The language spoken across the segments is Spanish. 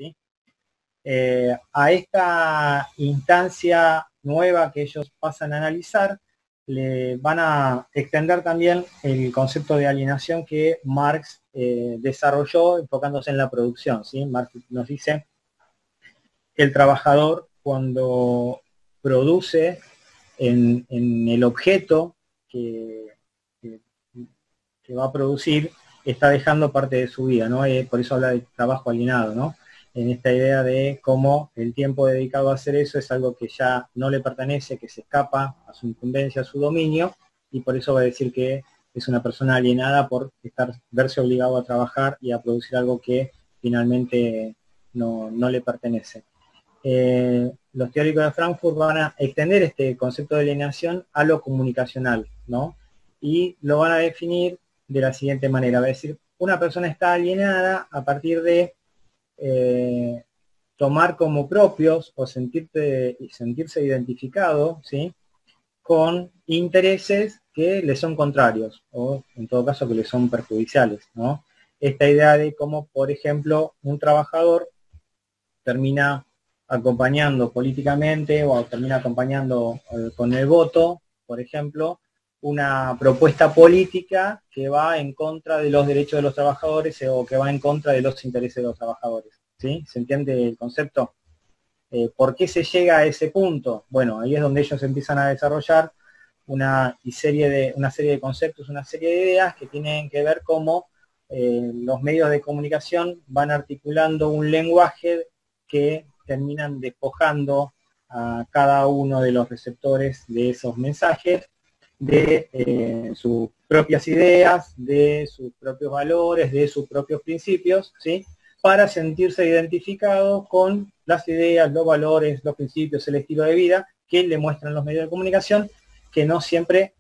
¿sí? A esta instancia nueva que ellos pasan a analizar, le van a extender también el concepto de alienación que Marx desarrolló enfocándose en la producción, ¿sí? Marx nos dice que el trabajador, cuando produce en el objeto que va a producir, está dejando parte de su vida, ¿no? Por eso habla de trabajo alienado, ¿no? En esta idea de cómo el tiempo dedicado a hacer eso es algo que ya no le pertenece, que se escapa a su incumbencia, a su dominio, y por eso va a decir que es una persona alienada por verse obligado a trabajar y a producir algo que finalmente no le pertenece. Los teóricos de Frankfurt van a extender este concepto de alienación a lo comunicacional, ¿no? Y lo van a definir de la siguiente manera, va a decir, una persona está alienada a partir de tomar como propios o sentirse identificado, ¿sí? Con intereses que le son contrarios o en todo caso que le son perjudiciales, ¿no? Esta idea de cómo, por ejemplo, un trabajador termina acompañando políticamente o termina acompañando con el voto, por ejemplo, una propuesta política que va en contra de los derechos de los trabajadores o que va en contra de los intereses de los trabajadores, ¿sí? ¿Se entiende el concepto? ¿Por qué se llega a ese punto? Bueno, ahí es donde ellos empiezan a desarrollar una serie de conceptos, una serie de ideas que tienen que ver cómo los medios de comunicación van articulando un lenguaje que terminan despojando a cada uno de los receptores de esos mensajes de sus propias ideas, de sus propios valores, de sus propios principios, ¿sí? Para sentirse identificado con las ideas, los valores, los principios, el estilo de vida que le muestran los medios de comunicación, que no siempre,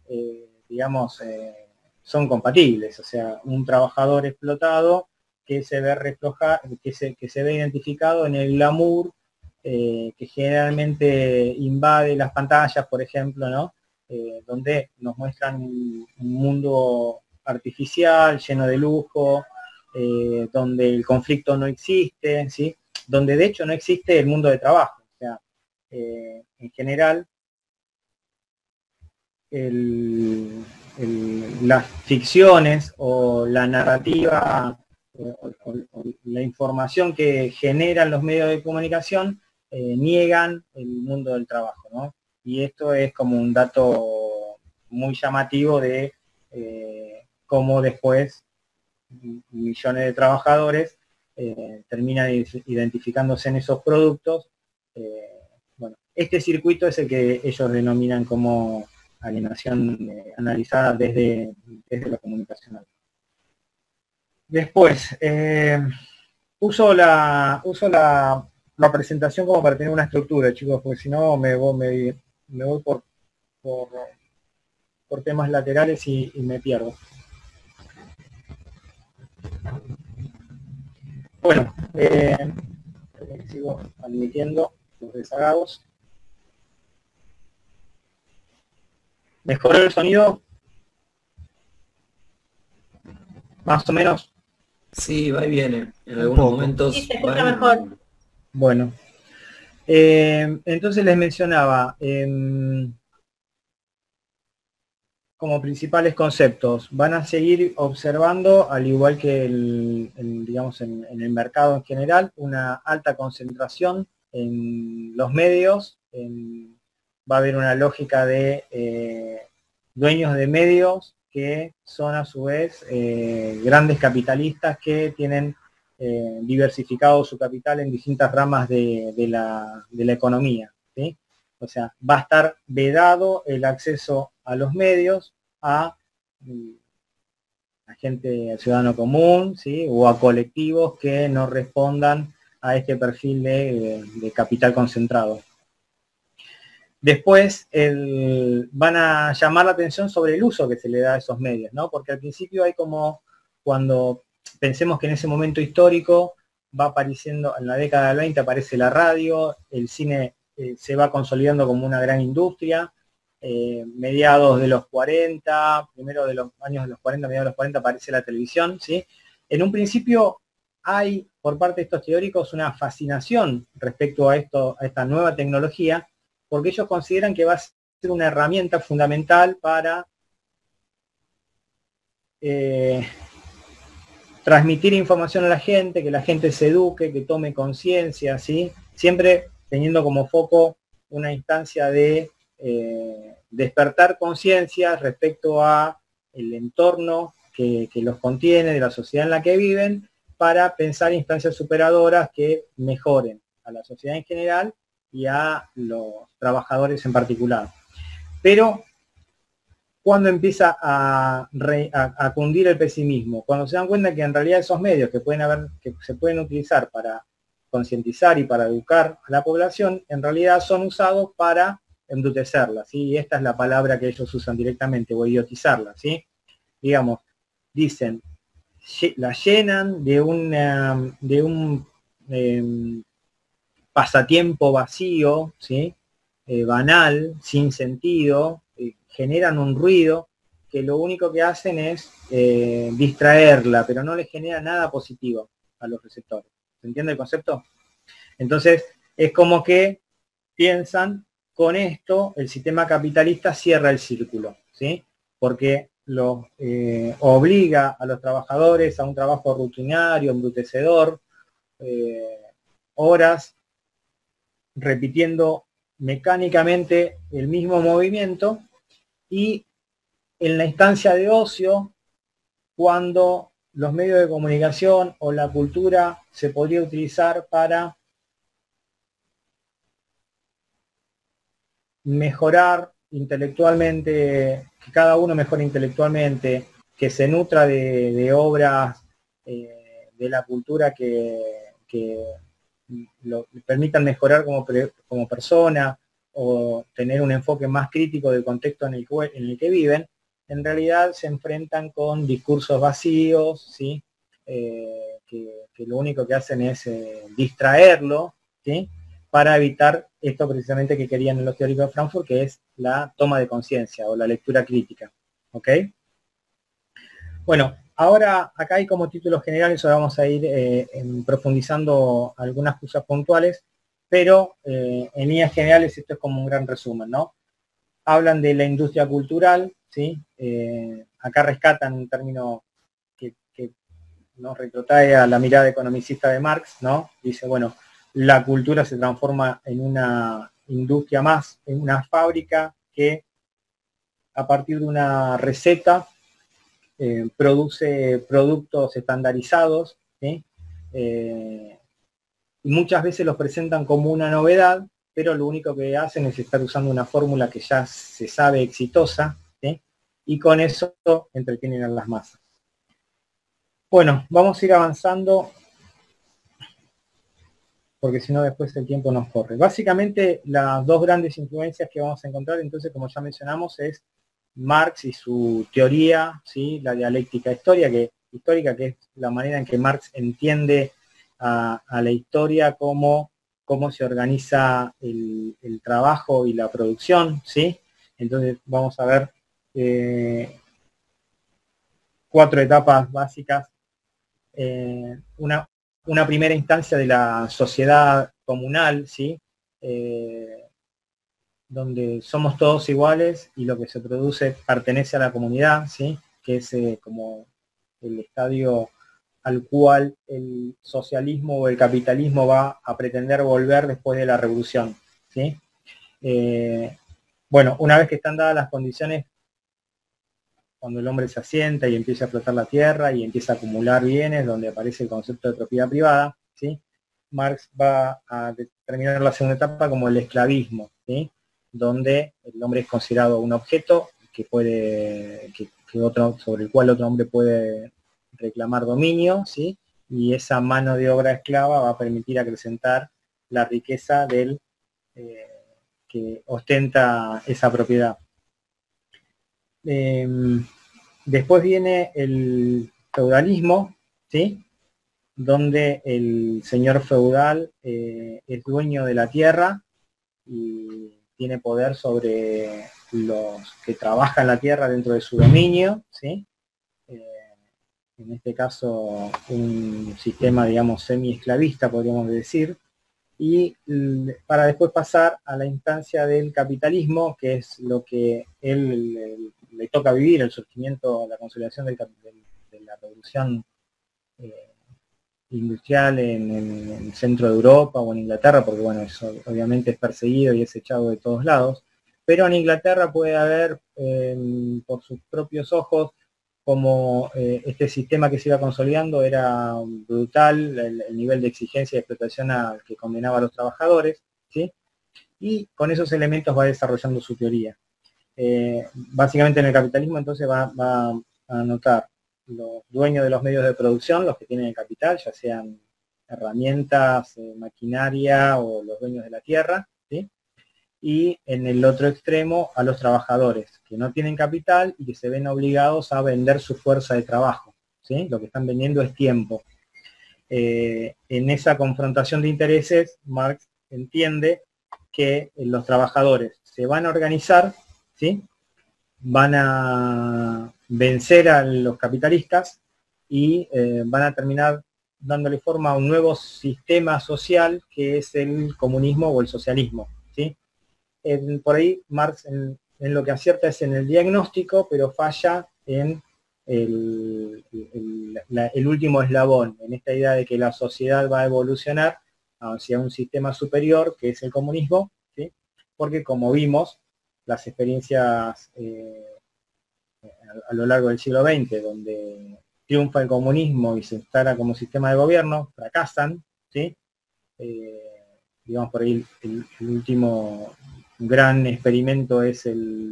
son compatibles. O sea, un trabajador explotado que se ve que se ve identificado en el glamour que generalmente invade las pantallas, por ejemplo, ¿no? Donde nos muestran un mundo artificial, lleno de lujo, donde el conflicto no existe, ¿sí? Donde de hecho no existe el mundo de trabajo. O sea, en general, las ficciones o la narrativa o la información que generan los medios de comunicación niegan el mundo del trabajo, ¿no? Y esto es como un dato muy llamativo de cómo después millones de trabajadores terminan identificándose en esos productos. Bueno, este circuito es el que ellos denominan como alienación analizada desde lo comunicacional. Después, uso la presentación como para tener una estructura, chicos, porque si no me voy por temas laterales y me pierdo. Bueno, sigo admitiendo los rezagados. ¿Mejoró el sonido? Más o menos. Sí, va y viene. En algunos momentos. Sí, se escucha mejor. Bueno. Entonces les mencionaba como principales conceptos. Van a seguir observando, al igual que digamos en el mercado en general, una alta concentración en los medios. Va a haber una lógica de dueños de medios que son a su vez grandes capitalistas que tienen diversificado su capital en distintas ramas de la economía, ¿sí? O sea, va a estar vedado el acceso a los medios a gente, al ciudadano común, ¿sí? O a colectivos que no respondan a este perfil de capital concentrado. Después van a llamar la atención sobre el uso que se le da a esos medios, ¿no? Porque al principio hay como, cuando pensemos que en ese momento histórico va apareciendo, en la década del 20 aparece la radio, el cine se va consolidando como una gran industria, mediados de los 40, primero de los años de los 40, mediados de los 40 aparece la televisión, ¿sí? En un principio hay por parte de estos teóricos una fascinación respecto a esta nueva tecnología, porque ellos consideran que va a ser una herramienta fundamental para transmitir información a la gente, que la gente se eduque, que tome conciencia, ¿sí? Siempre teniendo como foco una instancia de despertar conciencia respecto a el entorno que los contiene, de la sociedad en la que viven, para pensar instancias superadoras que mejoren a la sociedad en general y a los trabajadores en particular. Pero cuando empieza a cundir el pesimismo, cuando se dan cuenta que en realidad esos medios que se pueden utilizar para concientizar y para educar a la población, en realidad son usados para embrutecerla, ¿sí? Y esta es la palabra que ellos usan directamente, o idiotizarla, ¿sí? Digamos, dicen, la llenan de un pasatiempo vacío, ¿sí? Banal, sin sentido, generan un ruido que lo único que hacen es distraerla, pero no le genera nada positivo a los receptores. ¿Se entiende el concepto? Entonces, es como que piensan, con esto el sistema capitalista cierra el círculo, ¿sí? Porque los obliga a los trabajadores a un trabajo rutinario, embrutecedor, horas repitiendo mecánicamente el mismo movimiento, y en la instancia de ocio, cuando los medios de comunicación o la cultura se podría utilizar para mejorar intelectualmente, que cada uno mejore intelectualmente, que se nutra de obras de la cultura que lo permitan mejorar como persona, o tener un enfoque más crítico del contexto en el que viven, en realidad se enfrentan con discursos vacíos, ¿sí? Que lo único que hacen es distraerlo, ¿sí? Para evitar esto precisamente que querían los teóricos de Frankfurt, que es la toma de conciencia o la lectura crítica. ¿Ok? Bueno, ahora acá hay como títulos generales, ahora vamos a ir profundizando algunas cosas puntuales, pero en líneas generales esto es como un gran resumen, ¿no? Hablan de la industria cultural, ¿sí? Acá rescatan un término que nos retrotrae a la mirada economicista de Marx, ¿no? Dice, bueno, la cultura se transforma en una industria más, en una fábrica que a partir de una receta produce productos estandarizados, ¿sí? Y muchas veces los presentan como una novedad, pero lo único que hacen es estar usando una fórmula que ya se sabe exitosa, ¿sí? Y con eso entretienen a las masas. Bueno, vamos a ir avanzando, porque si no después el tiempo nos corre. Básicamente las dos grandes influencias que vamos a encontrar, entonces, como ya mencionamos, es Marx y su teoría, ¿sí? La dialéctica histórica, que es la manera en que Marx entiende a la historia como cómo se organiza el trabajo y la producción, ¿sí? Entonces vamos a ver 4 etapas básicas. Una primera instancia de la sociedad comunal, ¿sí? Donde somos todos iguales y lo que se produce pertenece a la comunidad, ¿sí? Que es como el estadio al cual el socialismo o el capitalismo va a pretender volver después de la revolución, ¿sí? Bueno, una vez que están dadas las condiciones, cuando el hombre se asienta y empieza a explotar la tierra y empieza a acumular bienes, donde aparece el concepto de propiedad privada, ¿sí? Marx va a determinar la segunda etapa como el esclavismo, ¿sí? Donde el hombre es considerado un objeto sobre el cual otro hombre puede reclamar dominio, ¿sí? Y esa mano de obra esclava va a permitir acrecentar la riqueza del que ostenta esa propiedad. Después viene el feudalismo, ¿sí? Donde el señor feudal es dueño de la tierra y tiene poder sobre los que trabajan la tierra dentro de su dominio, ¿sí? en este caso un sistema, digamos, semi-esclavista, podríamos decir, y para después pasar a la instancia del capitalismo, que es lo que él le toca vivir, el surgimiento, la consolidación de la revolución industrial en el centro de Europa o en Inglaterra, porque bueno, eso obviamente es perseguido y es echado de todos lados, pero en Inglaterra puede haber, por sus propios ojos, como este sistema que se iba consolidando era brutal, el nivel de exigencia y explotación al que condenaba a los trabajadores, ¿sí? Y con esos elementos va desarrollando su teoría. Básicamente en el capitalismo entonces va a notar los dueños de los medios de producción, los que tienen el capital, ya sean herramientas, maquinaria o los dueños de la tierra, ¿sí? Y en el otro extremo a los trabajadores que no tienen capital y que se ven obligados a vender su fuerza de trabajo, ¿sí? Lo que están vendiendo es tiempo. En esa confrontación de intereses, Marx entiende que los trabajadores se van a organizar, ¿sí? Van a vencer a los capitalistas y van a terminar dándole forma a un nuevo sistema social que es el comunismo o el socialismo, ¿sí? Por ahí Marx en lo que acierta es en el diagnóstico, pero falla en el último eslabón, en esta idea de que la sociedad va a evolucionar hacia un sistema superior, que es el comunismo, ¿sí? Porque como vimos, las experiencias a lo largo del siglo XX, donde triunfa el comunismo y se instala como sistema de gobierno, fracasan, ¿sí? Digamos por ahí el último gran experimento es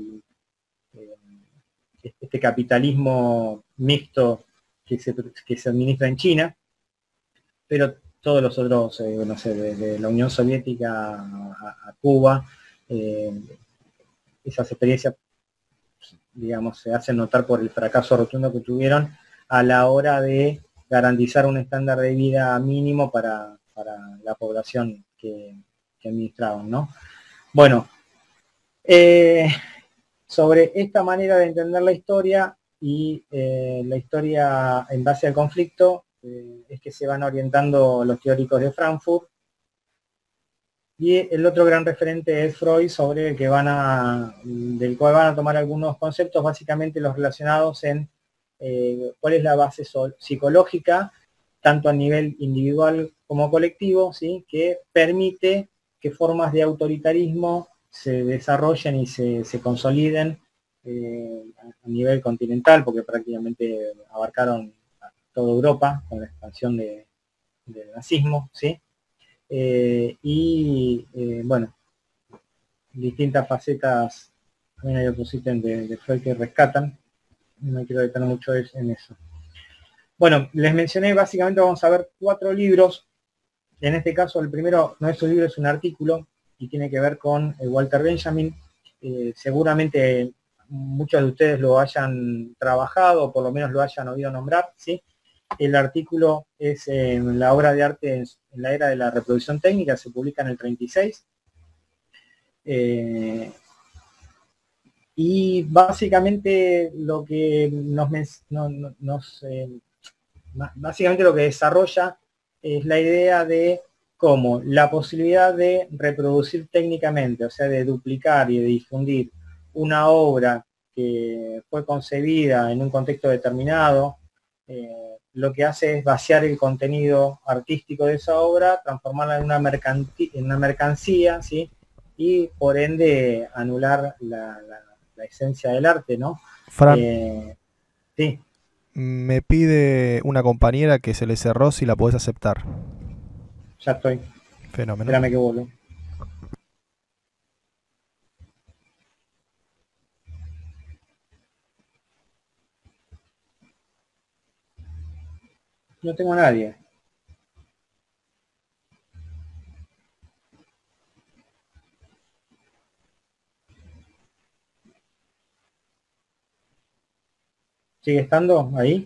este capitalismo mixto que se administra en China, pero todos los otros, no sé, desde la Unión Soviética a Cuba, esas experiencias, digamos, se hacen notar por el fracaso rotundo que tuvieron a la hora de garantizar un estándar de vida mínimo para la población que administraban, ¿no? Bueno, sobre esta manera de entender la historia y la historia en base al conflicto, es que se van orientando los teóricos de Frankfurt. Y el otro gran referente es Freud, sobre el que del cual van a tomar algunos conceptos, básicamente los relacionados en cuál es la base psicológica, tanto a nivel individual como colectivo, ¿sí? Que permite que formas de autoritarismo se desarrollen y se consoliden a nivel continental, porque prácticamente abarcaron a toda Europa con la expansión del nazismo, ¿sí? Bueno, distintas facetas, también hay otros ítems de Freud que rescatan, no quiero detener mucho en eso. Bueno, les mencioné, básicamente vamos a ver 4 libros. En este caso el primero no es un libro, es un artículo y tiene que ver con Walter Benjamin. Seguramente muchos de ustedes lo hayan trabajado o por lo menos lo hayan oído nombrar, ¿sí? El artículo es en la obra de arte en la era de la reproducción técnica, se publica en el 36. Y básicamente lo que básicamente lo que desarrolla es la idea de cómo la posibilidad de reproducir técnicamente, o sea, de duplicar y de difundir una obra que fue concebida en un contexto determinado, lo que hace es vaciar el contenido artístico de esa obra, transformarla en una mercancía, ¿sí? Y por ende anular la esencia del arte, ¿no? Fran, Sí. me pide una compañera que se le cerró si la podés aceptar. Ya estoy. Fenómeno. Espérame que vuelvo. No tengo a nadie. ¿Sigue estando ahí?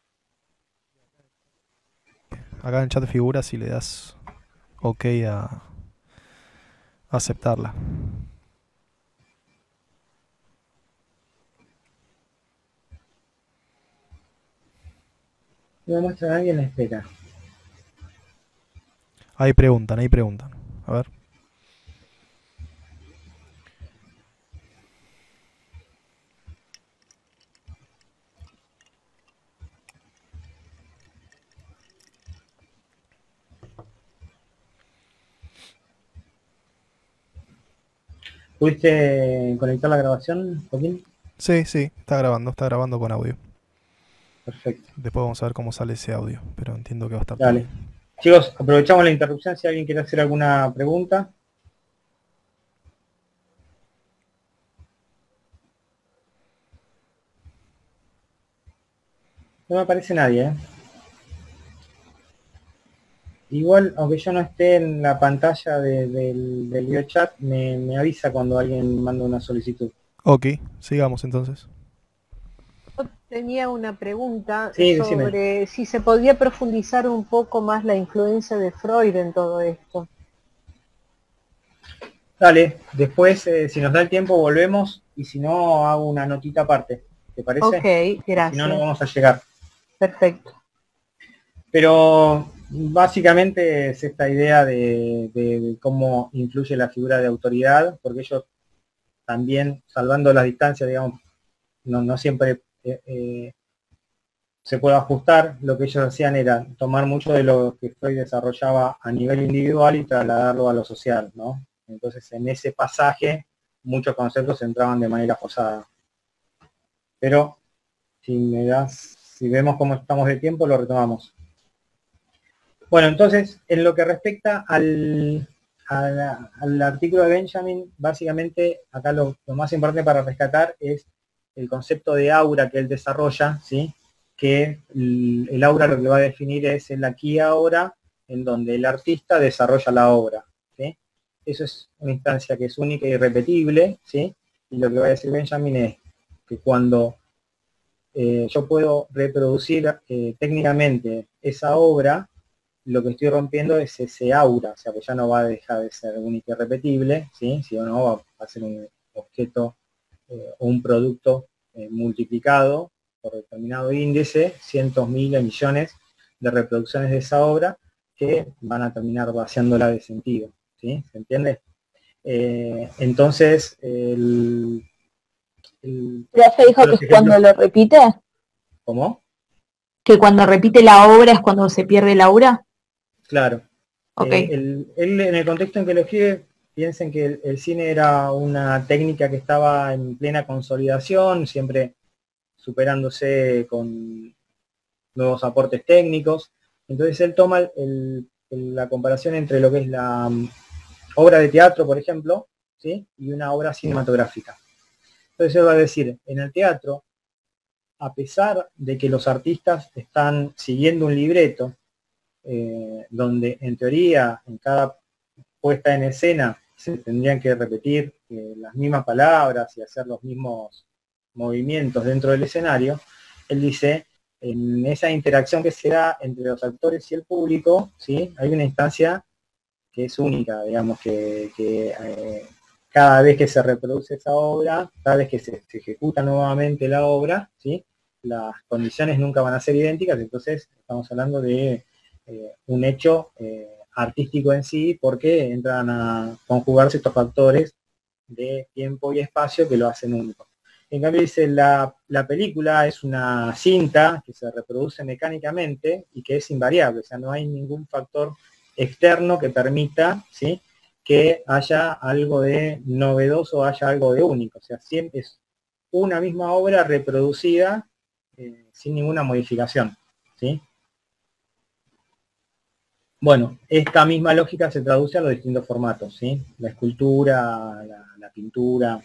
Acá en el chat de figuras si le das ok a aceptarla. No me muestra a nadie, espera. Ahí preguntan, ahí preguntan. A ver. ¿Pudiste conectar la grabación, Joaquín? Sí, sí, está grabando con audio. Perfecto. Después vamos a ver cómo sale ese audio, pero entiendo que va a estar todo Dale. bien. Chicos, aprovechamos la interrupción si alguien quiere hacer alguna pregunta. No me aparece nadie, ¿eh? Igual, aunque yo no esté en la pantalla del video chat, me avisa cuando alguien manda una solicitud. Ok, sigamos entonces. Yo tenía una pregunta Sí, decime. sobre si se podía profundizar un poco más la influencia de Freud en todo esto. Dale, después, si nos da el tiempo, volvemos y si no, hago una notita aparte. ¿Te parece? Ok, Si no, no gracias. vamos a llegar. Perfecto. Pero básicamente es esta idea de cómo influye la figura de autoridad, porque ellos también, salvando las distancias, digamos, no siempre se puede ajustar. Lo que ellos hacían era tomar mucho de lo que Freud desarrollaba a nivel individual y trasladarlo a lo social, ¿no? Entonces, en ese pasaje, muchos conceptos entraban de manera forzada. Pero, si vemos cómo estamos de tiempo, lo retomamos. Bueno, entonces, en lo que respecta al artículo de Benjamin, básicamente acá lo más importante para rescatar es el concepto de aura que él desarrolla, ¿sí? Que el aura lo que va a definir es el aquí y ahora, en donde el artista desarrolla la obra, ¿sí? Eso es una instancia que es única y irrepetible, ¿sí? Y lo que va a decir Benjamin es que cuando yo puedo reproducir técnicamente esa obra, lo que estoy rompiendo es ese aura, o sea que ya no va a dejar de ser único y repetible, ¿sí? Si o no va a ser un objeto o un producto multiplicado por determinado índice, cientos, miles, millones de reproducciones de esa obra que van a terminar vaciándola de sentido, ¿sí? ¿Se entiende? Entonces, Profe dijo que es cuando lo repite, ¿cómo? que cuando repite la obra es cuando se pierde la aura. Claro. Ok. Él en el contexto en que lo escribe, piensen que el cine era una técnica que estaba en plena consolidación, siempre superándose con nuevos aportes técnicos. Entonces él toma la comparación entre lo que es la obra de teatro, por ejemplo, ¿sí? Y una obra cinematográfica. Entonces él va a decir, en el teatro, a pesar de que los artistas están siguiendo un libreto, donde en teoría en cada puesta en escena se tendrían que repetir las mismas palabras y hacer los mismos movimientos dentro del escenario, él dice, en esa interacción que se da entre los actores y el público, ¿sí? Hay una instancia que es única, digamos, que cada vez que se reproduce esa obra, cada vez que se ejecuta nuevamente la obra, ¿sí? Las condiciones nunca van a ser idénticas, entonces estamos hablando de un hecho artístico en sí, porque entran a conjugarse estos factores de tiempo y espacio que lo hacen único. En cambio dice, la película es una cinta que se reproduce mecánicamente y que es invariable, o sea, no hay ningún factor externo que permita, ¿sí?, que haya algo de novedoso, haya algo de único, o sea, siempre es una misma obra reproducida sin ninguna modificación, ¿sí? Bueno, esta misma lógica se traduce a los distintos formatos, ¿sí? La escultura, la pintura.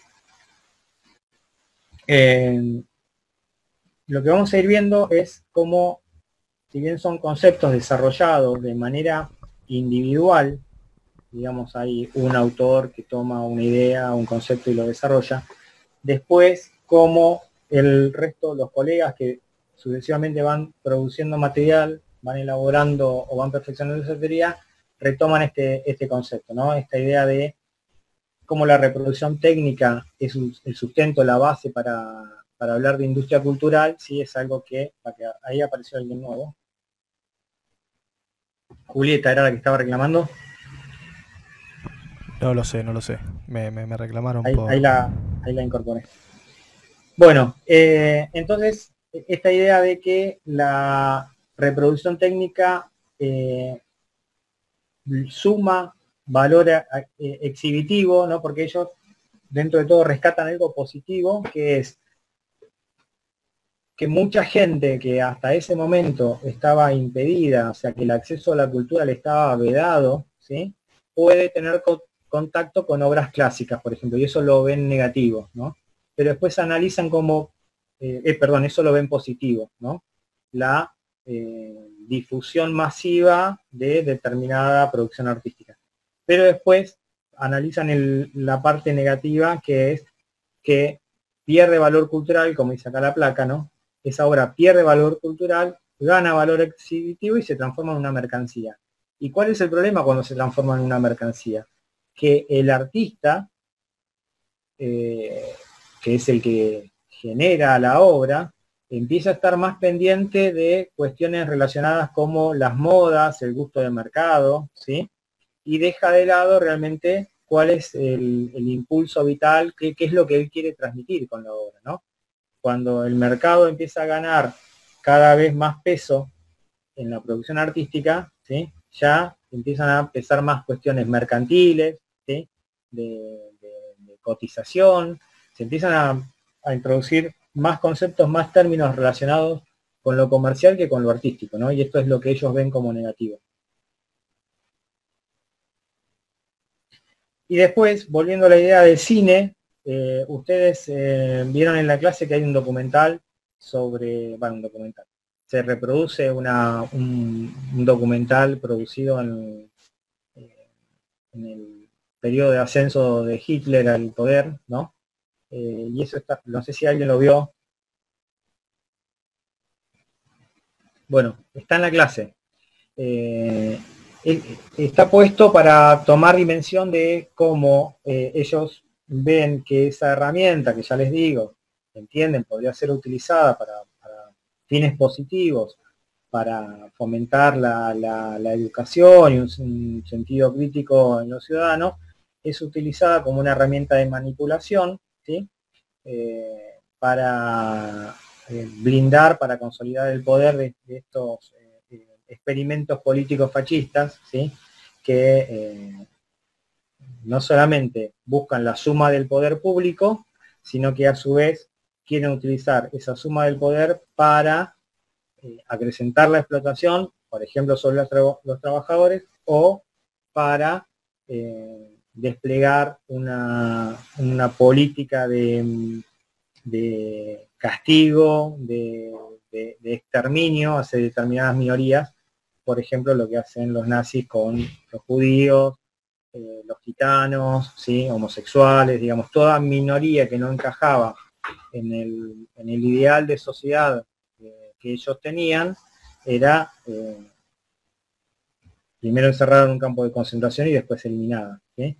Lo que vamos a ir viendo es cómo, si bien son conceptos desarrollados de manera individual, digamos, hay un autor que toma una idea, un concepto y lo desarrolla, después cómo el resto, los colegas que sucesivamente van produciendo material, van elaborando o van perfeccionando esa teoría, retoman este concepto, ¿no? Esta idea de cómo la reproducción técnica es el sustento, la base para hablar de industria cultural, sí es algo que ahí apareció alguien nuevo. Julieta era la que estaba reclamando. No lo sé, no lo sé. Me reclamaron Ahí, por... ahí la incorporé. Bueno, entonces, esta idea de que la reproducción técnica suma valor exhibitivo, ¿no? Porque ellos, dentro de todo, rescatan algo positivo, que es que mucha gente que hasta ese momento estaba impedida, o sea, que el acceso a la cultura le estaba vedado, ¿sí? Puede tener contacto con obras clásicas, por ejemplo, y eso lo ven negativo, ¿no? Pero después analizan como, perdón, eso lo ven positivo, ¿no? La difusión masiva de determinada producción artística. Pero después analizan la parte negativa, que es que pierde valor cultural, como dice acá la placa, ¿no? Esa obra pierde valor cultural, gana valor exhibitivo y se transforma en una mercancía. ¿Y cuál es el problema cuando se transforma en una mercancía? Que el artista, que es el que genera la obra, empieza a estar más pendiente de cuestiones relacionadas como las modas, el gusto de mercado, ¿sí? Y deja de lado realmente cuál es el impulso vital, qué es lo que él quiere transmitir con la obra, ¿no? Cuando el mercado empieza a ganar cada vez más peso en la producción artística, ¿sí? Ya empiezan a pesar más cuestiones mercantiles, ¿sí? de cotización, se empiezan a introducir más conceptos, más términos relacionados con lo comercial que con lo artístico, ¿no? Y esto es lo que ellos ven como negativo. Y después, volviendo a la idea del cine, ustedes vieron en la clase que hay un documental sobre, bueno, un documental. Se reproduce un documental producido en el periodo de ascenso de Hitler al poder, ¿no? Y eso está, no sé si alguien lo vio. Bueno, está en la clase. Está puesto para tomar dimensión de cómo ellos ven que esa herramienta, que ya les digo, entienden, podría ser utilizada para fines positivos, para fomentar la educación y un sentido crítico en los ciudadanos, es utilizada como una herramienta de manipulación, ¿sí? Para blindar, para consolidar el poder de estos experimentos políticos fascistas, ¿sí? Que no solamente buscan la suma del poder público, sino que a su vez quieren utilizar esa suma del poder para acrecentar la explotación, por ejemplo, sobre los trabajadores, o para desplegar una política de castigo, de exterminio hacia determinadas minorías, por ejemplo, lo que hacen los nazis con los judíos, los gitanos, ¿sí? Homosexuales, digamos, toda minoría que no encajaba en el ideal de sociedad que ellos tenían, era primero encerrada en un campo de concentración y después eliminada, ¿sí?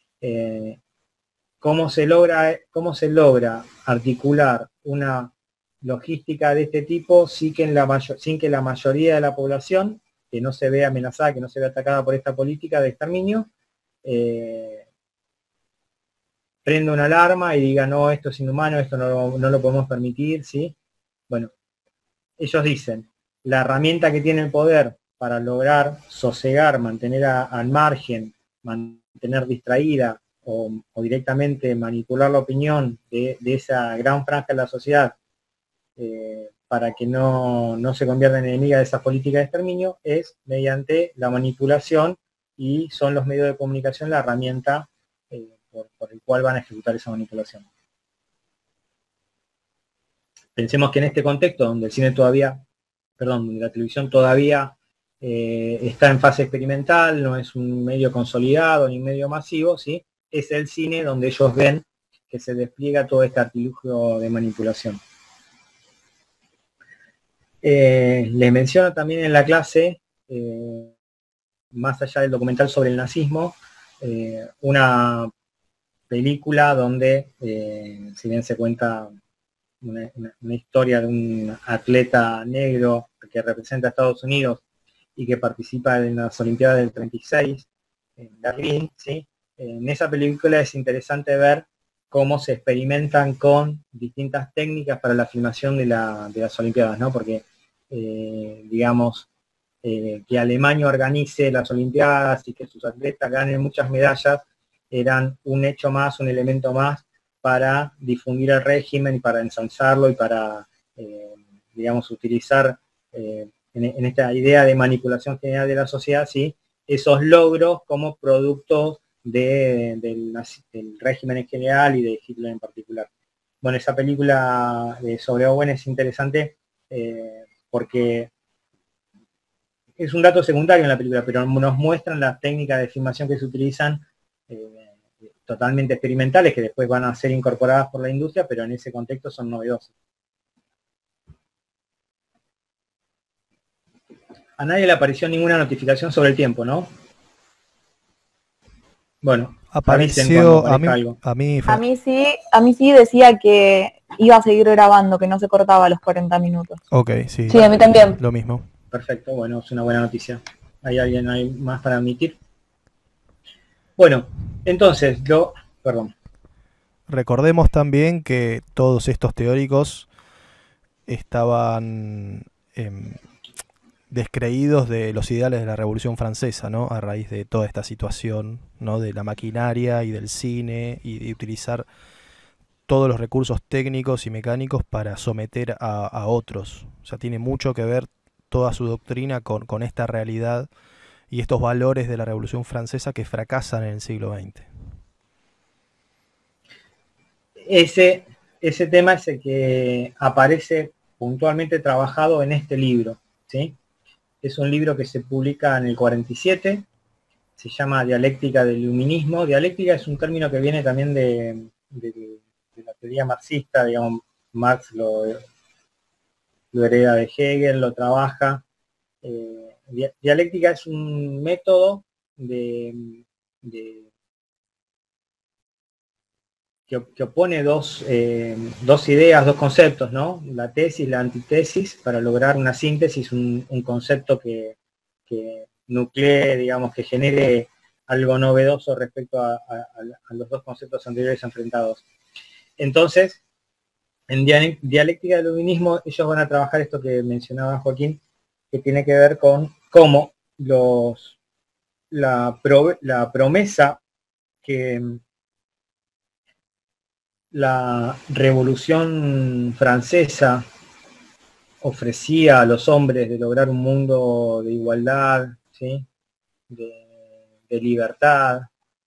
¿Cómo se logra articular una logística de este tipo sin que la mayoría de la población, que no se vea amenazada, que no se vea atacada por esta política de exterminio, prenda una alarma y diga, no, esto es inhumano, esto no lo podemos permitir, ¿sí? Bueno, ellos dicen, la herramienta que tiene el poder para lograr sosegar, mantener al margen, mantener distraída o directamente manipular la opinión de esa gran franja de la sociedad para que no se convierta en enemiga de esa política de exterminio, es mediante la manipulación, y son los medios de comunicación la herramienta por el cual van a ejecutar esa manipulación. Pensemos que en este contexto, donde el cine todavía, donde la televisión todavía está en fase experimental, no es un medio consolidado ni un medio masivo, ¿sí? Es el cine donde ellos ven que se despliega todo este artilugio de manipulación. Les menciono también en la clase, más allá del documental sobre el nazismo, una película donde, si bien se cuenta una historia de un atleta negro que representa a Estados Unidos y que participa en las Olimpiadas del 36, en Berlín, ¿sí? En esa película es interesante ver cómo se experimentan con distintas técnicas para la filmación de las Olimpiadas, ¿no? Porque, digamos, que Alemania organice las Olimpiadas y que sus atletas ganen muchas medallas, eran un hecho más, un elemento más para difundir el régimen y para ensalzarlo y para, digamos, utilizar en esta idea de manipulación general de la sociedad, ¿sí? Esos logros como productos del régimen en general y de Hitler en particular. Bueno, esa película sobre Owen es interesante porque es un dato secundario en la película, pero nos muestran las técnicas de filmación que se utilizan, totalmente experimentales, que después van a ser incorporadas por la industria, pero en ese contexto son novedosas. A nadie le apareció ninguna notificación sobre el tiempo, ¿no? Bueno, apareció a mí sí decía que iba a seguir grabando, que no se cortaba a los 40 minutos. Ok, sí. Sí, a mí también. Lo mismo. Perfecto, bueno, es una buena noticia. ¿Hay alguien más para admitir? Bueno, entonces, perdón. Recordemos también que todos estos teóricos estaban descreídos de los ideales de la Revolución Francesa, ¿no? A raíz de toda esta situación, ¿no? De la maquinaria y del cine y de utilizar todos los recursos técnicos y mecánicos para someter a otros. O sea, tiene mucho que ver toda su doctrina con esta realidad y estos valores de la Revolución Francesa que fracasan en el siglo XX. Ese tema es el que aparece puntualmente trabajado en este libro, ¿sí? Es un libro que se publica en el 47, se llama Dialéctica del Iluminismo. Dialéctica es un término que viene también de la teoría marxista, digamos, Marx lo hereda de Hegel, lo trabaja. Dialéctica es un método que opone dos ideas, dos conceptos, ¿no? La tesis, la antitesis, para lograr una síntesis, un concepto que nuclee, digamos, que genere algo novedoso respecto a los dos conceptos anteriores enfrentados. Entonces, en Dialéctica del Iluminismo, ellos van a trabajar esto que mencionaba Joaquín, que tiene que ver con cómo la promesa que la Revolución Francesa ofrecía a los hombres de lograr un mundo de igualdad, ¿sí? de libertad,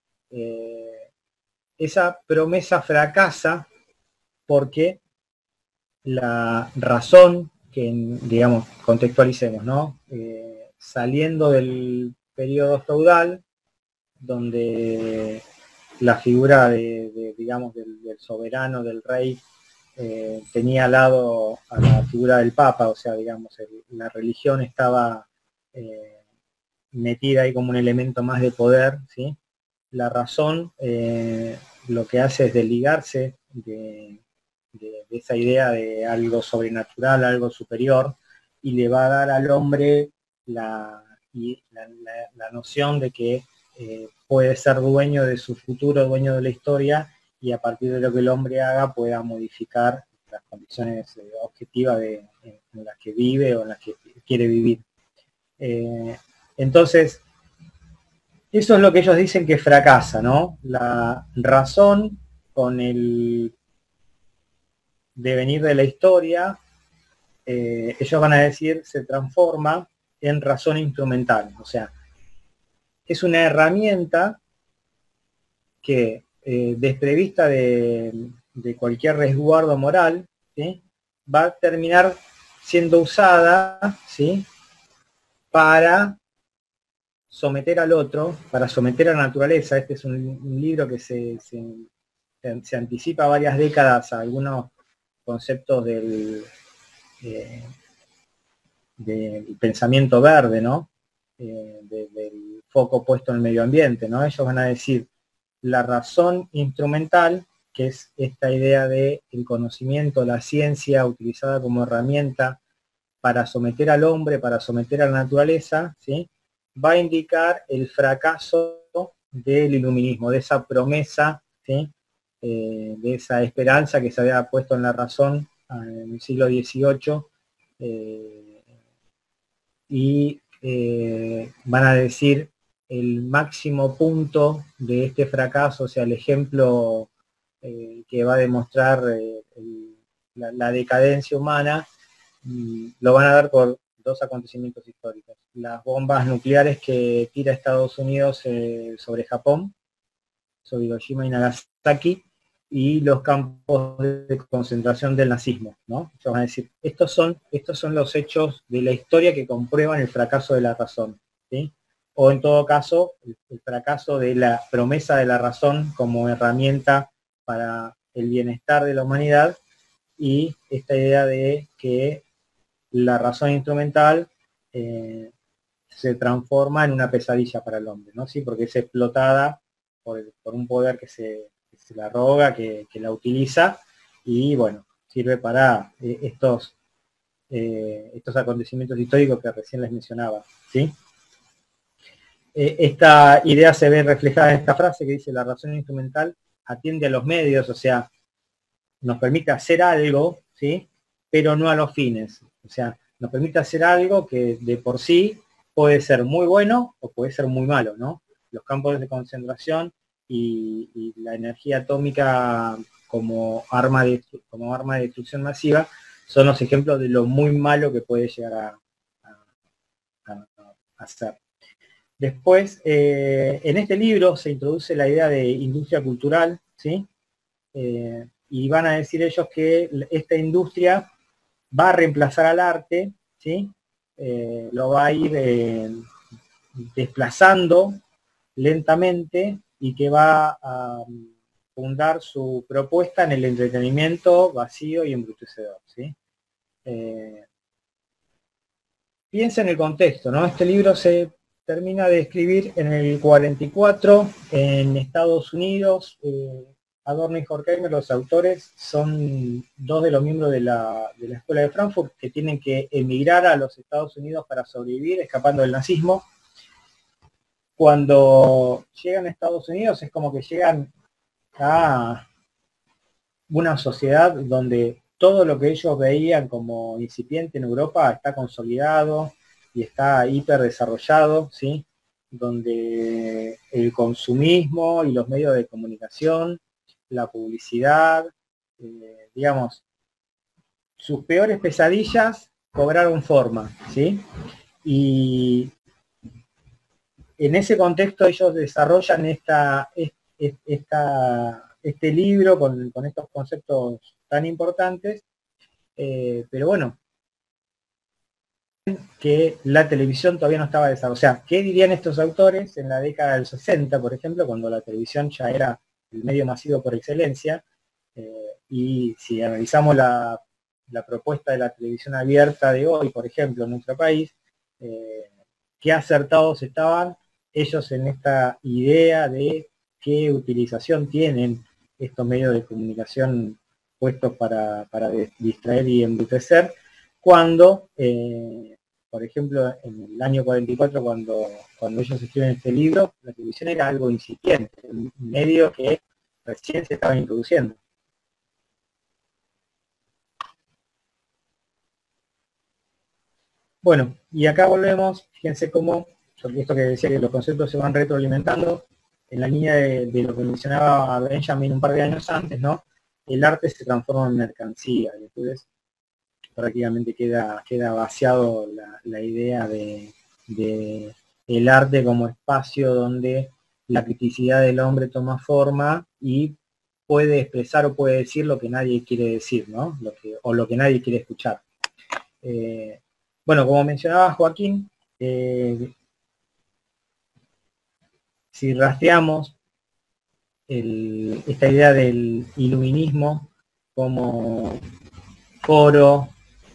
esa promesa fracasa porque la razón, que digamos, contextualicemos, ¿no? Saliendo del periodo feudal, donde la figura digamos, del soberano, del rey, tenía al lado a la figura del papa, o sea, digamos, la religión estaba metida ahí como un elemento más de poder, ¿sí? La razón lo que hace es desligarse de esa idea de algo sobrenatural, algo superior, y le va a dar al hombre la noción de que puede ser dueño de su futuro, dueño de la historia, y a partir de lo que el hombre haga pueda modificar las condiciones objetivas en las que vive o en las que quiere vivir. Entonces, eso es lo que ellos dicen que fracasa, ¿no? La razón con el devenir de la historia, ellos van a decir, se transforma en razón instrumental. O sea, es una herramienta que, desprevista de cualquier resguardo moral, ¿sí? Va a terminar siendo usada, ¿sí? Para someter al otro, para someter a la naturaleza. Este es un libro que se anticipa varias décadas a algunos conceptos del pensamiento verde, ¿no? Del foco puesto en el medio ambiente, ¿no? Ellos van a decir la razón instrumental, que es esta idea de el conocimiento, la ciencia utilizada como herramienta para someter al hombre, para someter a la naturaleza, ¿sí? Va a indicar el fracaso del iluminismo, de esa promesa, ¿sí? De esa esperanza que se había puesto en la razón en el siglo XVIII, y van a decir el máximo punto de este fracaso, o sea, el ejemplo que va a demostrar la decadencia humana, lo van a dar por dos acontecimientos históricos. Las bombas nucleares que tira Estados Unidos sobre Japón, sobre Hiroshima y Nagasaki, y los campos de concentración del nazismo, ¿no? Ellos van a decir, estos son los hechos de la historia que comprueban el fracaso de la razón, ¿sí? O en todo caso, el fracaso de la promesa de la razón como herramienta para el bienestar de la humanidad, y esta idea de que la razón instrumental se transforma en una pesadilla para el hombre, ¿no? Sí, porque es explotada por un poder que se la roga, que la utiliza, y bueno, sirve para estos acontecimientos históricos que recién les mencionaba, ¿sí? Esta idea se ve reflejada en esta frase que dice: la razón instrumental atiende a los medios, o sea, nos permite hacer algo, ¿sí? Pero no a los fines, o sea, nos permite hacer algo que de por sí puede ser muy bueno o puede ser muy malo, ¿no? Los campos de concentración y la energía atómica como arma de destrucción masiva son los ejemplos de lo muy malo que puede llegar a ser. Después, en este libro se introduce la idea de industria cultural, ¿sí? Y van a decir ellos que esta industria va a reemplazar al arte, ¿sí? Lo va a ir desplazando lentamente, y que va a fundar su propuesta en el entretenimiento vacío y embrutecedor, ¿sí? Piensa en el contexto, ¿no? Este libro se termina de escribir en el 44 en Estados Unidos. Adorno y Horkheimer, los autores, son dos de los miembros de la Escuela de Frankfurt, que tienen que emigrar a los Estados Unidos para sobrevivir, escapando del nazismo. Cuando llegan a Estados Unidos es como que llegan a una sociedad donde todo lo que ellos veían como incipiente en Europa está consolidado y está hiper desarrollado, ¿sí? Donde el consumismo y los medios de comunicación, la publicidad, digamos, sus peores pesadillas cobraron forma, ¿sí? Y en ese contexto ellos desarrollan este libro con estos conceptos tan importantes, pero bueno, que la televisión todavía no estaba desarrollada. O sea, ¿qué dirían estos autores en la década del 60, por ejemplo, cuando la televisión ya era el medio masivo por excelencia? Y si analizamos la propuesta de la televisión abierta de hoy, por ejemplo, en nuestro país, qué acertados estaban ellos en esta idea de qué utilización tienen estos medios de comunicación puestos para distraer y embrutecer, cuando, por ejemplo, en el año 44, cuando ellos escriben este libro, la televisión era algo incipiente, un medio que recién se estaba introduciendo. Bueno, y acá volvemos, fíjense cómo, esto que decía que los conceptos se van retroalimentando, en la línea de lo que mencionaba Benjamin un par de años antes, ¿no? El arte se transforma en mercancía, y entonces prácticamente queda vaciado la idea de el arte como espacio donde la criticidad del hombre toma forma y puede expresar o puede decir lo que nadie quiere decir, ¿no? Lo que nadie quiere escuchar. Bueno, como mencionaba Joaquín, si rastreamos esta idea del iluminismo como faro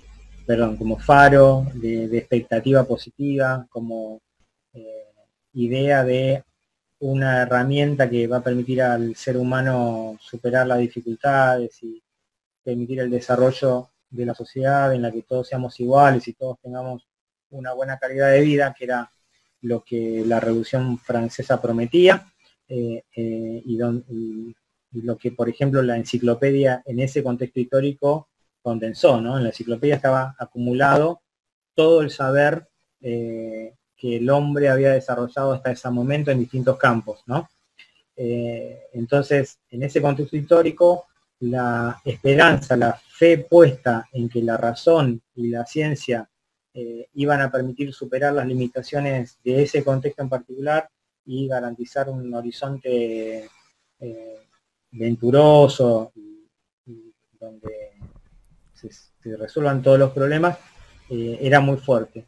de expectativa positiva, como idea de una herramienta que va a permitir al ser humano superar las dificultades y permitir el desarrollo de la sociedad en la que todos seamos iguales y todos tengamos una buena calidad de vida, que era lo que la Revolución Francesa prometía, y lo que, por ejemplo, la enciclopedia en ese contexto histórico condensó, ¿no? En la enciclopedia estaba acumulado todo el saber que el hombre había desarrollado hasta ese momento en distintos campos, ¿no? Entonces, en ese contexto histórico, la esperanza, la fe puesta en que la razón y la ciencia iban a permitir superar las limitaciones de ese contexto en particular y garantizar un horizonte venturoso y donde se resuelvan todos los problemas, era muy fuerte.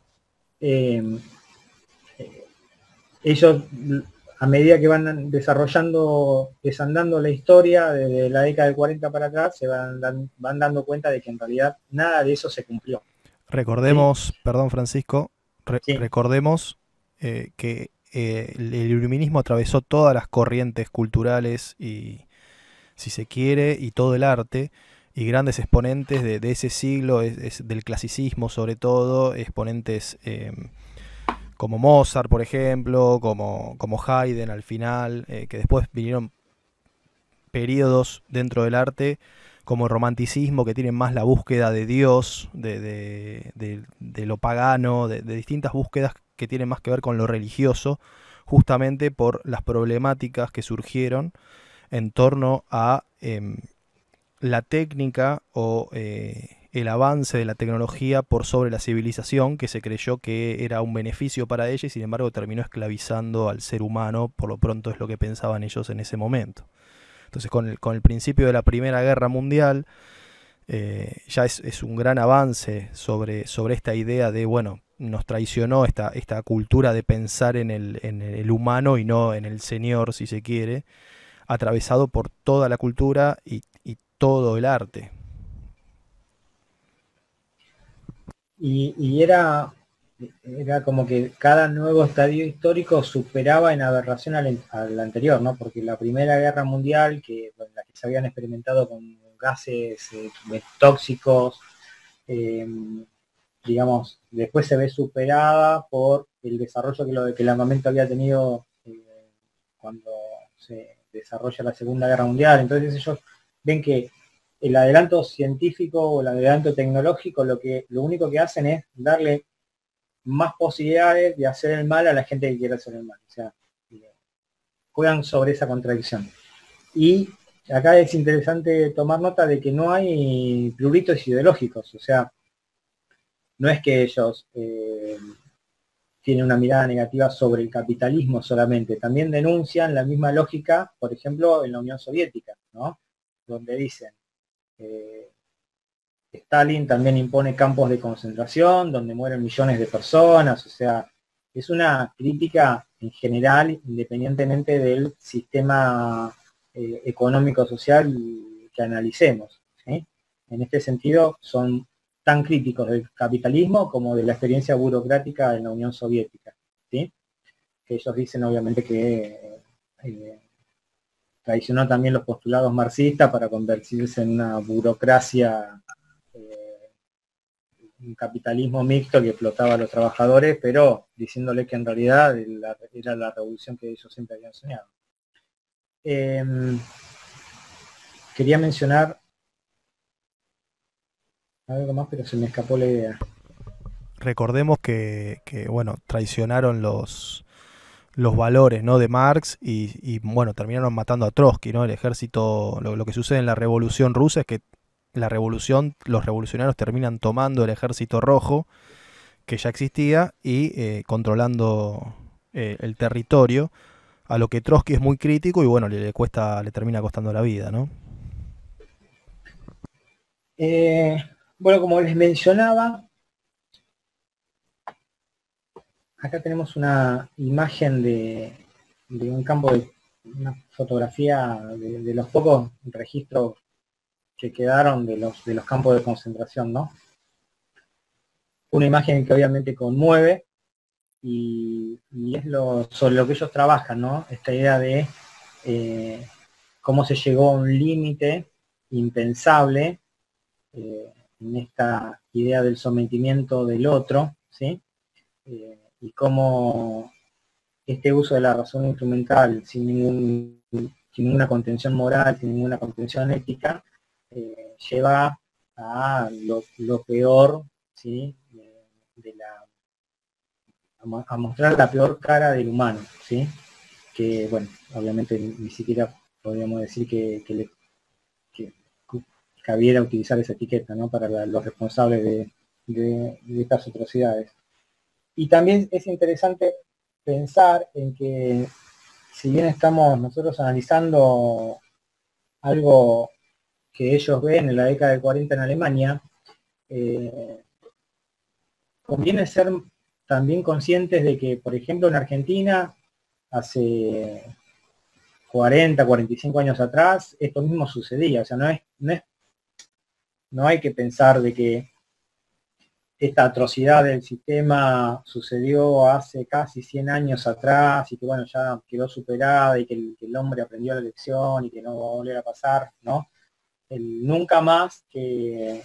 Ellos, a medida que van desandando la historia, desde la década del 40 para atrás, se van dando cuenta de que en realidad nada de eso se cumplió. Recordemos, ¿sí? Perdón Francisco, Sí. recordemos que el iluminismo atravesó todas las corrientes culturales y, si se quiere, y todo el arte, y grandes exponentes de ese siglo, del clasicismo sobre todo, exponentes como Mozart, por ejemplo, como Haydn al final, que después vinieron periodos dentro del arte como el romanticismo, que tienen más la búsqueda de Dios, de lo pagano, de distintas búsquedas que tienen más que ver con lo religioso, justamente por las problemáticas que surgieron en torno a la técnica o el avance de la tecnología por sobre la civilización, que se creyó que era un beneficio para ella y sin embargo terminó esclavizando al ser humano, por lo pronto es lo que pensaban ellos en ese momento. Entonces con el principio de la Primera Guerra Mundial ya es un gran avance sobre esta idea de, bueno, nos traicionó esta cultura de pensar en el humano y no en el señor, si se quiere, atravesado por toda la cultura y todo el arte. Y era como que cada nuevo estadio histórico superaba en aberración al anterior, ¿no? Porque la Primera Guerra Mundial, en la que se habían experimentado con gases tóxicos, digamos, después se ve superada por el desarrollo que el armamento había tenido cuando se desarrolla la Segunda Guerra Mundial. Entonces ellos ven que el adelanto científico o el adelanto tecnológico lo único que hacen es darle más posibilidades de hacer el mal a la gente que quiere hacer el mal. O sea, juegan sobre esa contradicción. Y acá es interesante tomar nota de que no hay pruritos ideológicos. O sea, no es que ellos tienen una mirada negativa sobre el capitalismo solamente. También denuncian la misma lógica, por ejemplo, en la Unión Soviética, ¿no? Donde dicen Stalin también impone campos de concentración donde mueren millones de personas. O sea, es una crítica en general, independientemente del sistema económico-social que analicemos, ¿sí? En este sentido, son tan críticos del capitalismo como de la experiencia burocrática en la Unión Soviética, ¿sí? Que ellos dicen, obviamente, que traicionó también los postulados marxistas para convertirse en una burocracia, un capitalismo mixto que explotaba a los trabajadores, pero diciéndole que en realidad era la revolución que ellos siempre habían soñado. Quería mencionar algo más, pero se me escapó la idea. Recordemos que bueno, traicionaron los valores, ¿no?, de Marx y bueno, terminaron matando a Trotsky, ¿no? El ejército, lo que sucede en la Revolución Rusa es que los revolucionarios terminan tomando el ejército rojo que ya existía y controlando el territorio, a lo que Trotsky es muy crítico y bueno, le termina costando la vida, ¿no? Bueno, como les mencionaba, acá tenemos una imagen de un campo, una fotografía de los pocos registros que quedaron de los campos de concentración, ¿no? Una imagen que obviamente conmueve y es sobre lo que ellos trabajan, ¿no? Esta idea de cómo se llegó a un límite impensable en esta idea del sometimiento del otro, ¿sí? Y cómo este uso de la razón instrumental sin ninguna contención moral, sin ninguna contención ética, lleva a lo peor, ¿sí? A mostrar la peor cara del humano, ¿sí? Que, bueno, obviamente ni siquiera podríamos decir que cabiera utilizar esa etiqueta, ¿no? Para los responsables de estas atrocidades. Y también es interesante pensar en que, si bien estamos nosotros analizando algo que ellos ven en la década del 40 en Alemania, conviene ser también conscientes de que, por ejemplo, en Argentina, hace 40, 45 años atrás, esto mismo sucedía. O sea, no hay que pensar de que esta atrocidad del sistema sucedió hace casi 100 años atrás y que, bueno, ya quedó superada y que el hombre aprendió la lección y que no va a volver a pasar, ¿no? Nunca más que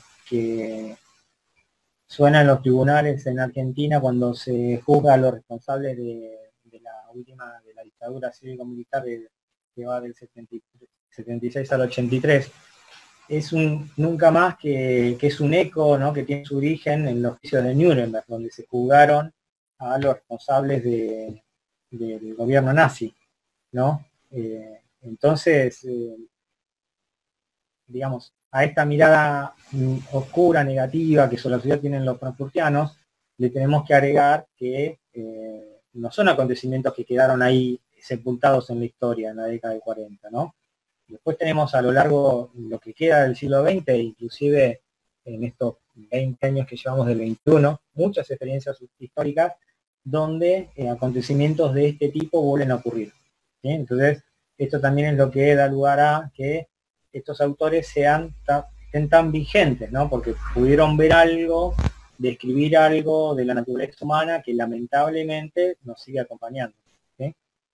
suena en los tribunales en Argentina cuando se juzga a los responsables de la dictadura cívico-militar que va del 76 al 83. Es nunca más que es un eco, ¿no? Que tiene su origen en los juicios de Nuremberg, donde se juzgaron a los responsables del gobierno nazi, ¿no? Entonces, digamos, a esta mirada oscura, negativa, que sobre la ciudad tienen los frankfurtianos, le tenemos que agregar que no son acontecimientos que quedaron ahí sepultados en la historia en la década del 40, ¿no? Después tenemos a lo largo lo que queda del siglo XX, inclusive en estos 20 años que llevamos del 21, muchas experiencias históricas donde acontecimientos de este tipo vuelven a ocurrir, ¿sí? Entonces, esto también es lo que da lugar a que estos autores estén tan vigentes, ¿no? Porque pudieron ver algo, describir algo de la naturaleza humana que lamentablemente nos sigue acompañando, ¿sí?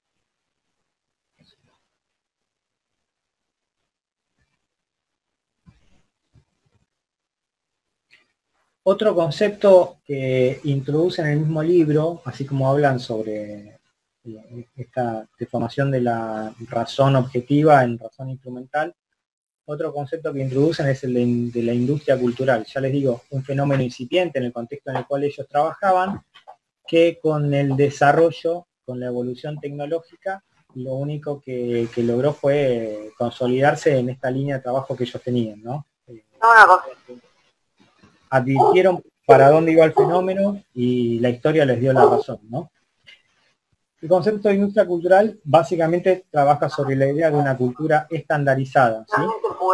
Otro concepto que introducen en el mismo libro, así como hablan sobre esta deformación de la razón objetiva en razón instrumental, otro concepto que introducen es el de la industria cultural. Ya les digo, un fenómeno incipiente en el contexto en el cual ellos trabajaban, que con el desarrollo, con la evolución tecnológica, lo único que logró fue consolidarse en esta línea de trabajo que ellos tenían, ¿no? Advirtieron para dónde iba el fenómeno y la historia les dio la razón, ¿no? El concepto de industria cultural básicamente trabaja sobre la idea de una cultura estandarizada, ¿sí?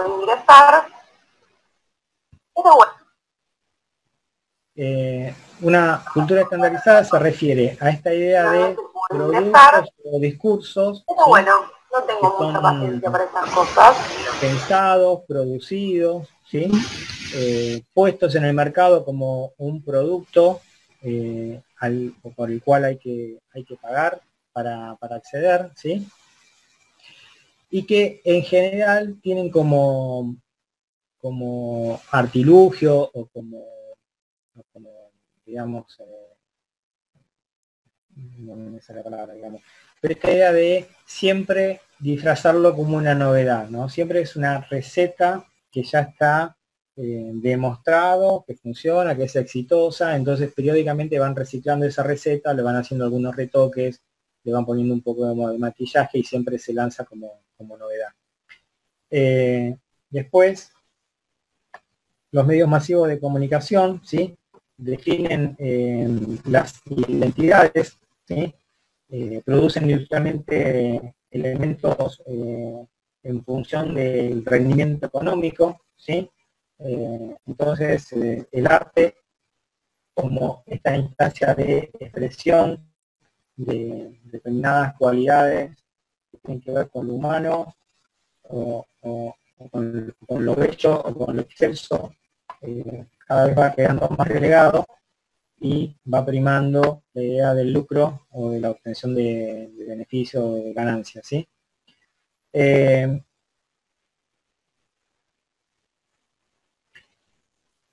Una cultura estandarizada se refiere a esta idea de productos o discursos, ¿sí? Que son pensados, producidos, ¿sí? Puestos en el mercado como un producto por el cual hay que pagar para acceder, ¿sí? Y que en general tienen como artilugio o como digamos, no me sale la palabra, digamos, pero esta idea de siempre disfrazarlo como una novedad, ¿no? Siempre es una receta que ya está demostrado que funciona, que es exitosa, entonces periódicamente van reciclando esa receta, le van haciendo algunos retoques, le van poniendo un poco de maquillaje y siempre se lanza como novedad. Después, los medios masivos de comunicación, ¿sí? Definen las identidades, ¿sí? Producen virtualmente elementos en función del rendimiento económico, ¿sí? Entonces, el arte como esta instancia de expresión de determinadas cualidades que tienen que ver con lo humano o con lo bello o con lo excelso, cada vez va quedando más relegado y va primando la idea del lucro o de la obtención de beneficio o de ganancias, ¿sí?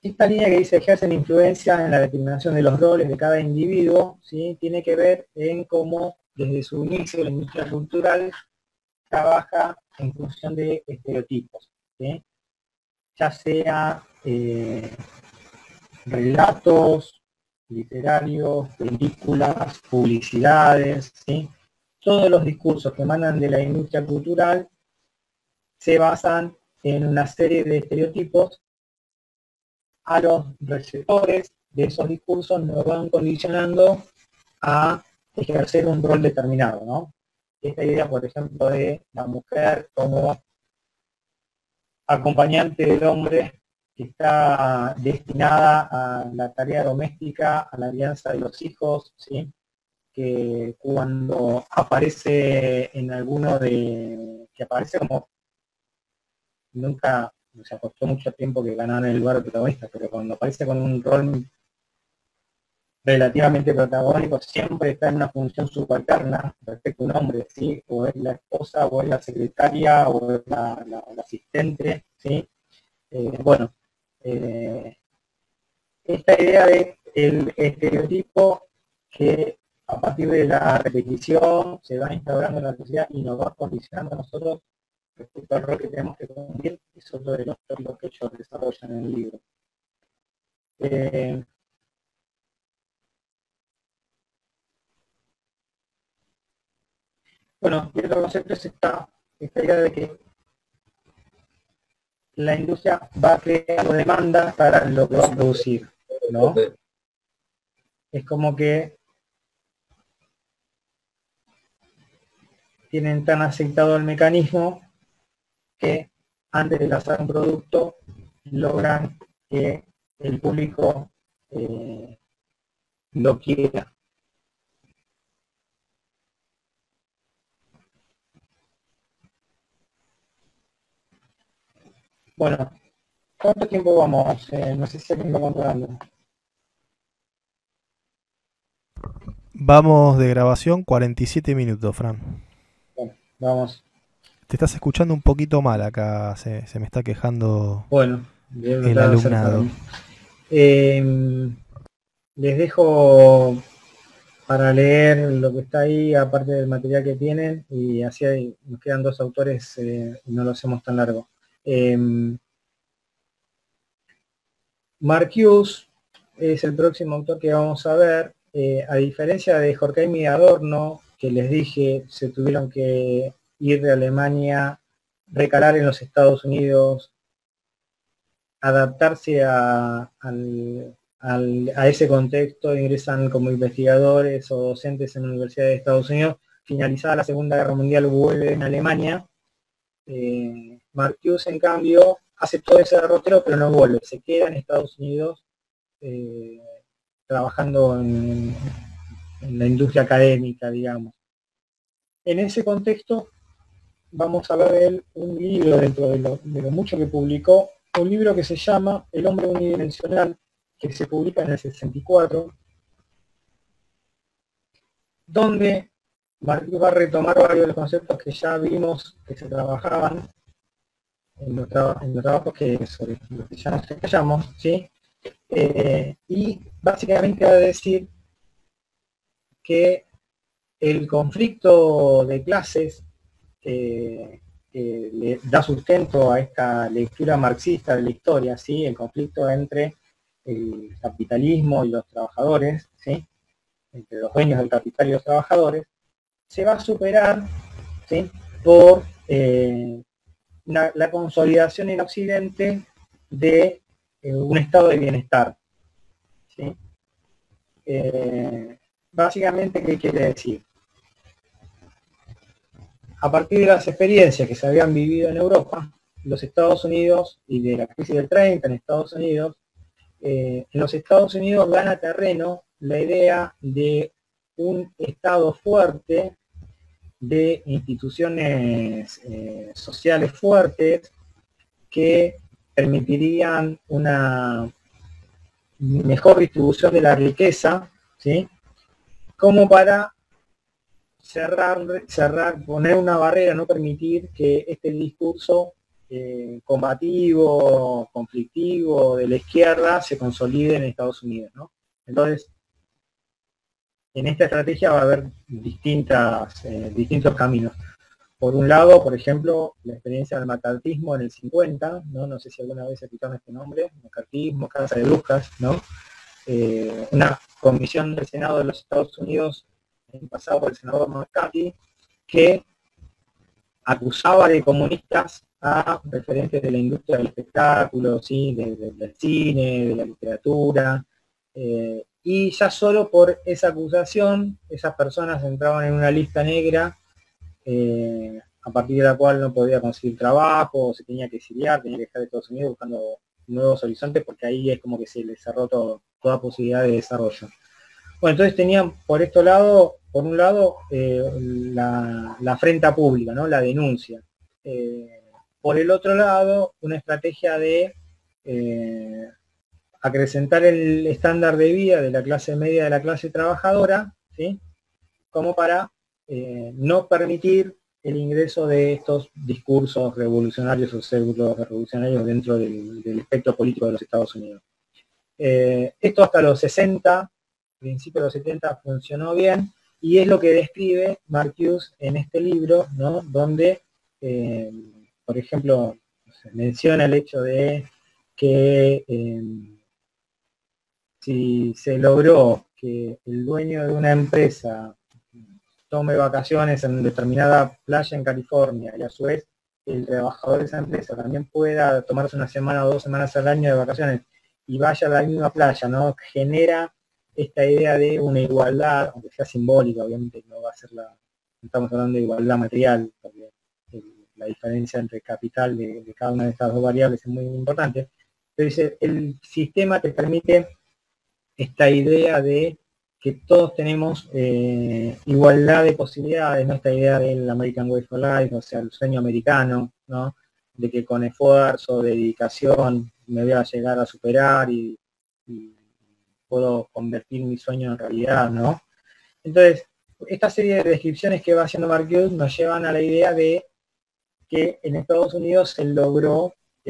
Esta línea que dice ejercen influencia en la determinación de los roles de cada individuo, ¿sí? Tiene que ver en cómo desde su inicio la industria cultural trabaja en función de estereotipos, ¿sí? Ya sea relatos literarios, películas, publicidades, ¿sí? Todos los discursos que emanan de la industria cultural se basan en una serie de estereotipos. A los receptores de esos discursos nos van condicionando a ejercer un rol determinado, ¿no? Esta idea, por ejemplo, de la mujer como acompañante del hombre que está destinada a la tarea doméstica, a la crianza de los hijos, ¿sí? Que cuando aparece en alguno de... que aparece como... nunca se costó mucho tiempo que ganaran el lugar de protagonista, pero cuando aparece con un rol relativamente protagónico, siempre está en una función subalterna respecto a un hombre, ¿sí? O es la esposa, o es la secretaria, o es la asistente, ¿sí? Esta idea de el estereotipo que a partir de la repetición se va instaurando en la sociedad y nos va condicionando a nosotros respecto al rol que tenemos que cumplir, es otro de los tópicos que ellos desarrollan en el libro. Bueno, y otro concepto es esta idea de que la industria va creando demanda para lo que va a producir, ¿no? Es como que tienen tan aceptado el mecanismo que antes de lanzar un producto logran que el público lo quiera. Bueno, ¿cuánto tiempo vamos? No sé si alguien va controlando. Vamos de grabación 47 minutos, Fran. Bueno, vamos. Te estás escuchando un poquito mal acá, se me está quejando bueno, el alumnado. Les dejo para leer lo que está ahí, aparte del material que tienen, y así nos quedan 2 autores y no lo hacemos tan largo. Mark Hughes es el próximo autor que vamos a ver. A diferencia de Horkheimer y Adorno, que les dije, se tuvieron que ir de Alemania, recalar en los Estados Unidos, adaptarse a ese contexto, ingresan como investigadores o docentes en la Universidad de Estados Unidos. Finalizada la Segunda Guerra Mundial, vuelven a Alemania. Mark Hughes, en cambio, hace todo ese derrotero, pero no vuelve, se queda en Estados Unidos trabajando en la industria académica, digamos. En ese contexto vamos a ver de él un libro dentro de lo mucho que publicó, un libro que se llama El hombre unidimensional, que se publica en el 64, donde Marx va a retomar varios de los conceptos que ya vimos que se trabajaban en los trabajos sobre los que ya nos explayamos, ¿sí? Y básicamente va a decir que el conflicto de clases que le da sustento a esta lectura marxista de la historia, ¿sí? El conflicto entre el capitalismo y los trabajadores, ¿sí? Entre los dueños del capital y los trabajadores, se va a superar, ¿sí? Por la consolidación en Occidente de un estado de bienestar, ¿sí? Básicamente, ¿qué quiere decir? A partir de las experiencias que se habían vivido en Europa, los Estados Unidos, y de la crisis del 30 en Estados Unidos, en los Estados Unidos gana terreno la idea de un Estado fuerte, de instituciones sociales fuertes que permitirían una mejor distribución de la riqueza, ¿sí? Como para cerrar, poner una barrera, no permitir que este discurso combativo, conflictivo de la izquierda se consolide en Estados Unidos, ¿no? Entonces, en esta estrategia va a haber distintos caminos. Por un lado, por ejemplo, la experiencia del macartismo en el 50, no sé si alguna vez escucharon este nombre, macartismo, casa de brujas, ¿no? Una comisión del Senado de los Estados Unidos, pasado por el senador McCarthy, que acusaba de comunistas a referentes de la industria del espectáculo, ¿sí? del cine, de la literatura, y ya solo por esa acusación, esas personas entraban en una lista negra, a partir de la cual no podía conseguir trabajo, se tenía que exiliar, tenía que dejar de Estados Unidos buscando nuevos horizontes, porque ahí es como que se les cerró toda posibilidad de desarrollo. Bueno, entonces tenían por un lado, la afrenta pública, ¿no? La denuncia. Por el otro lado, una estrategia de acrecentar el estándar de vida de la clase media, de la clase trabajadora, ¿sí? Como para no permitir el ingreso de estos discursos revolucionarios o pseudo revolucionarios dentro del espectro político de los Estados Unidos. Esto hasta los 60, principios de los 70 funcionó bien, y es lo que describe Marcuse en este libro, ¿no? Donde, por ejemplo, menciona el hecho de que si se logró que el dueño de una empresa tome vacaciones en determinada playa en California y a su vez el trabajador de esa empresa también pueda tomarse una semana o 2 semanas al año de vacaciones y vaya a la misma playa, ¿no? Genera esta idea de una igualdad, aunque sea simbólica, obviamente no va a ser no estamos hablando de igualdad material, porque la diferencia entre capital de cada una de estas dos variables es muy importante, pero el sistema te permite esta idea de que todos tenemos igualdad de posibilidades, ¿no? Esta idea del American Way for Life, o sea, el sueño americano, ¿no? De que con esfuerzo, dedicación, me voy a llegar a superar y puedo convertir mi sueño en realidad, ¿no? Entonces, esta serie de descripciones que va haciendo Marcuse nos llevan a la idea de que en Estados Unidos se logró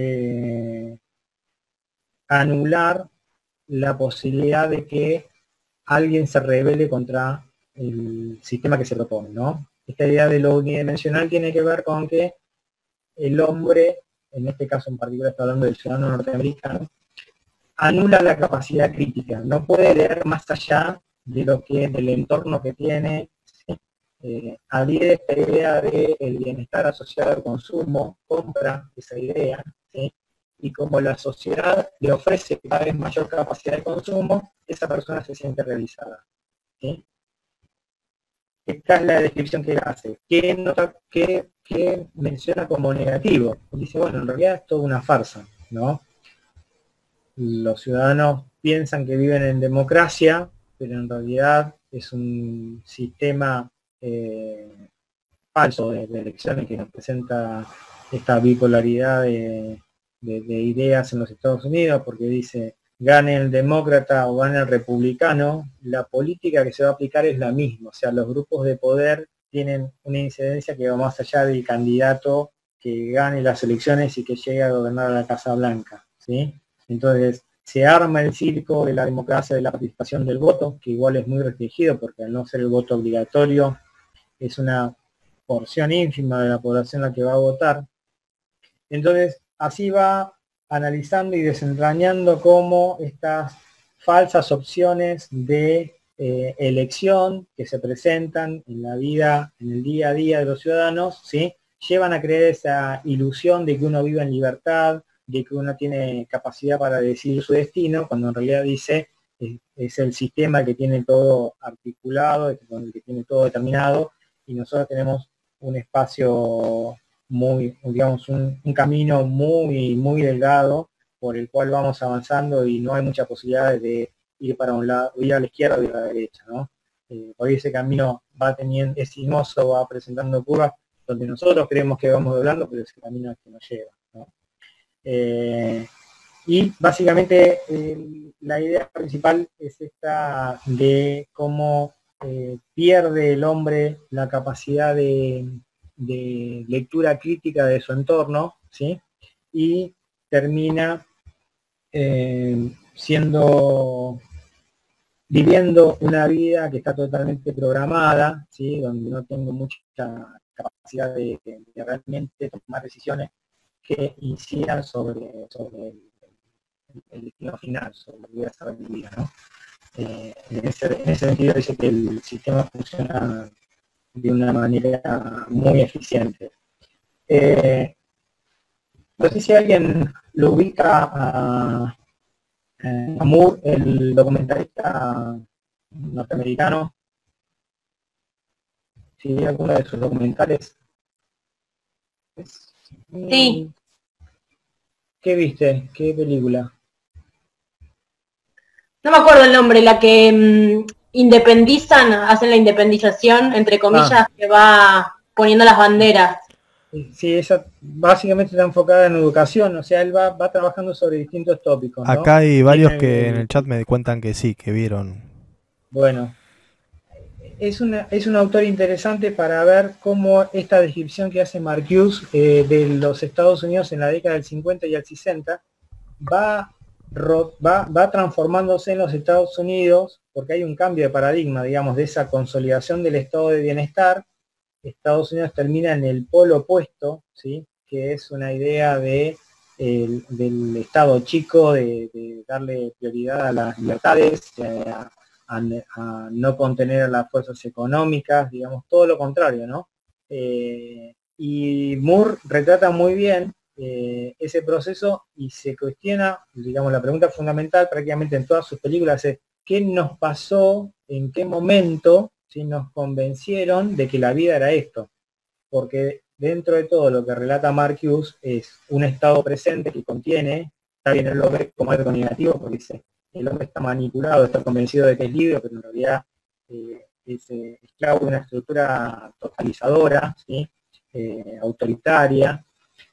anular la posibilidad de que alguien se rebele contra el sistema que se propone, ¿no? Esta idea de lo unidimensional tiene que ver con que el hombre, en este caso en particular está hablando del ciudadano norteamericano, anula la capacidad crítica, no puede leer más allá de lo que del entorno que tiene, ¿sí? Adhiere esta idea del bienestar asociado al consumo, compra esa idea, ¿sí? Y como la sociedad le ofrece cada vez mayor capacidad de consumo, esa persona se siente realizada, ¿sí? Esta es la descripción que él hace. ¿Qué menciona como negativo? Dice, bueno, en realidad es toda una farsa, ¿no? Los ciudadanos piensan que viven en democracia, pero en realidad es un sistema falso de elecciones que nos presenta esta bipolaridad de ideas en los Estados Unidos, porque dice, gane el demócrata o gane el republicano, la política que se va a aplicar es la misma, o sea, los grupos de poder tienen una incidencia que va más allá del candidato que gane las elecciones y que llegue a gobernar a la Casa Blanca, ¿sí? Entonces, se arma el circo de la democracia de la participación del voto, que igual es muy restringido, porque al no ser el voto obligatorio, es una porción ínfima de la población la que va a votar. Entonces, así va analizando y desentrañando cómo estas falsas opciones de elección que se presentan en la vida, en el día a día de los ciudadanos, ¿sí? Llevan a creer esa ilusión de que uno vive en libertad, de que uno tiene capacidad para decidir su destino, cuando en realidad dice es el sistema que tiene todo articulado, el que tiene todo determinado, y nosotros tenemos un espacio muy, digamos, un camino muy, muy delgado por el cual vamos avanzando y no hay mucha posibilidad de ir para un lado, ir a la izquierda o ir a la derecha, ¿no? Por ahí ese camino va teniendo, es sinuoso, va presentando curvas donde nosotros creemos que vamos doblando, pero ese camino es que nos lleva, ¿no? Y básicamente la idea principal es esta de cómo pierde el hombre la capacidad de lectura crítica de su entorno, ¿sí? Y termina viviendo una vida que está totalmente programada, ¿sí? Donde no tengo mucha capacidad de realmente tomar decisiones que incidan sobre el destino final, sobre lo que voy a hacer en mi vida, ¿no? En ese sentido dice que el sistema funciona de una manera muy eficiente. No sé si alguien lo ubica a Moore, el documentalista norteamericano. Si vi alguno de sus documentales. Sí. ¿Qué viste? ¿Qué película? No me acuerdo el nombre, la que hacen la independización, entre comillas, que va poniendo las banderas. Sí, esa básicamente está enfocada en educación, o sea, él va trabajando sobre distintos tópicos, ¿no? Acá hay varios que en el chat me cuentan que sí, que vieron. Bueno, es un autor interesante para ver cómo esta descripción que hace Marcuse de los Estados Unidos en la década del 50 y el 60 va transformándose en los Estados Unidos, porque hay un cambio de paradigma, digamos, de esa consolidación del estado de bienestar. Estados Unidos termina en el polo opuesto, ¿sí? Que es una idea del Estado chico, de darle prioridad a las libertades, a no contener a las fuerzas económicas, digamos, todo lo contrario, ¿no? Y Moore retrata muy bien ese proceso y se cuestiona, digamos, la pregunta fundamental prácticamente en todas sus películas es ¿qué nos pasó, en qué momento si nos convencieron de que la vida era esto? Porque dentro de todo lo que relata Marcuse es un estado presente que contiene, está bien él lo ve como algo negativo porque dice, el hombre está manipulado, está convencido de que es libre, pero en realidad es esclavo de una estructura totalizadora, ¿sí? Autoritaria,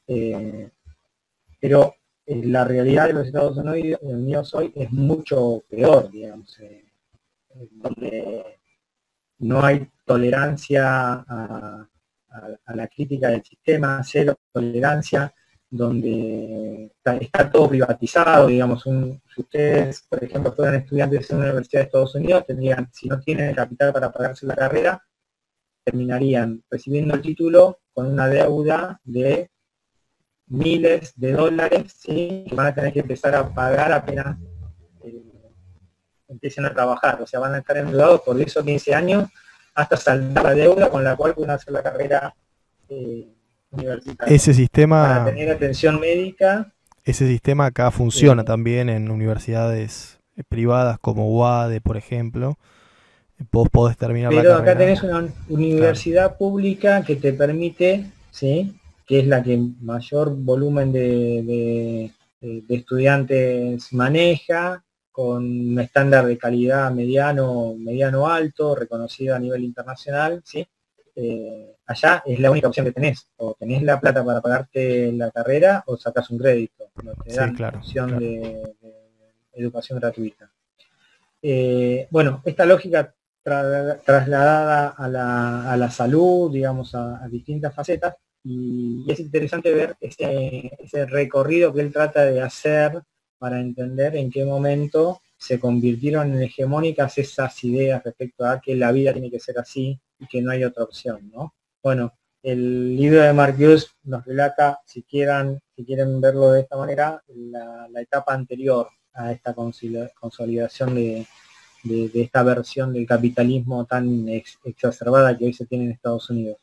pero la realidad de los Estados Unidos hoy es mucho peor, digamos, donde no hay tolerancia a la crítica del sistema, cero tolerancia, donde está todo privatizado, digamos, si ustedes, por ejemplo, fueran estudiantes en una universidad de Estados Unidos, tendrían, si no tienen capital para pagarse la carrera, terminarían recibiendo el título con una deuda de miles de dólares, ¿sí? Que van a tener que empezar a pagar apenas empiecen a trabajar, o sea, van a estar endeudados por 10 o 15 años hasta saldar la deuda con la cual pueden hacer la carrera universitaria. Ese sistema, para tener atención médica. Ese sistema acá funciona también en universidades privadas como UADE, por ejemplo. Vos podés terminar la carrera. Pero acá tenés una universidad pública que te permite, ¿sí? Que es la que mayor volumen de estudiantes maneja, con un estándar de calidad mediano alto, reconocido a nivel internacional, ¿sí? Allá es la única opción que tenés, o tenés la plata para pagarte la carrera o sacas un crédito, no te dan opción de educación gratuita. Bueno, esta lógica trasladada a la salud, digamos, a distintas facetas, y es interesante ver ese recorrido que él trata de hacer para entender en qué momento se convirtieron en hegemónicas esas ideas respecto a que la vida tiene que ser así y que no hay otra opción, ¿no? Bueno, el libro de Marcuse nos relata, si quieren verlo de esta manera, la etapa anterior a esta consolidación de esta versión del capitalismo tan exacerbada que hoy se tiene en Estados Unidos.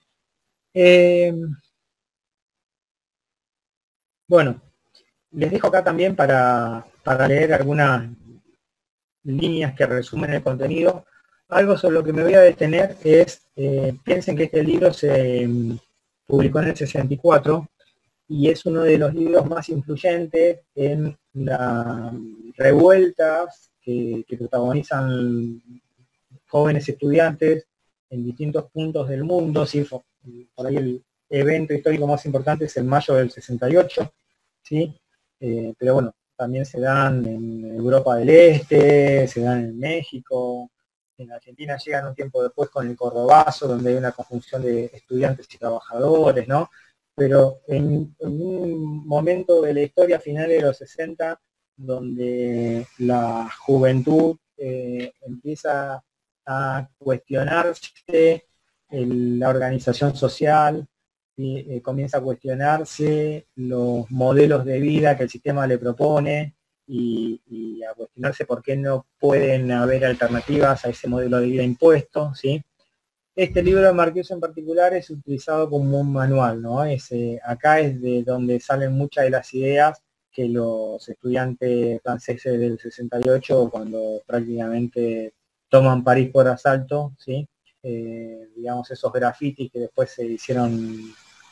Bueno, les dejo acá también para leer algunas líneas que resumen el contenido. Algo sobre lo que me voy a detener es, piensen que este libro se publicó en el 64 y es uno de los libros más influyentes en las revueltas que protagonizan jóvenes estudiantes en distintos puntos del mundo. ¿Sí? Por ahí el evento histórico más importante es el mayo del 68, ¿sí? Pero bueno, también se dan en Europa del Este, se dan en México, en Argentina llegan un tiempo después con el Cordobazo, donde hay una conjunción de estudiantes y trabajadores, ¿no? pero en un momento de la historia, final de los 60, donde la juventud empieza a cuestionarse la organización social, y comienza a cuestionarse los modelos de vida que el sistema le propone, y a cuestionarse por qué no pueden haber alternativas a ese modelo de vida impuesto, ¿sí? Este libro de Marcuse en particular es utilizado como un manual, ¿no? Acá es de donde salen muchas de las ideas que los estudiantes franceses del 68, cuando prácticamente toman París por asalto, ¿sí? Digamos, esos grafitis que después se hicieron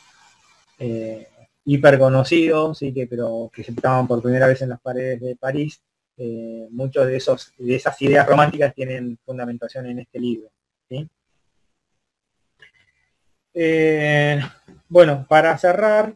hiper conocidos, ¿sí? Pero que se estaban por primera vez en las paredes de París. Muchos de esas ideas románticas tienen fundamentación en este libro, ¿sí? Bueno, para cerrar,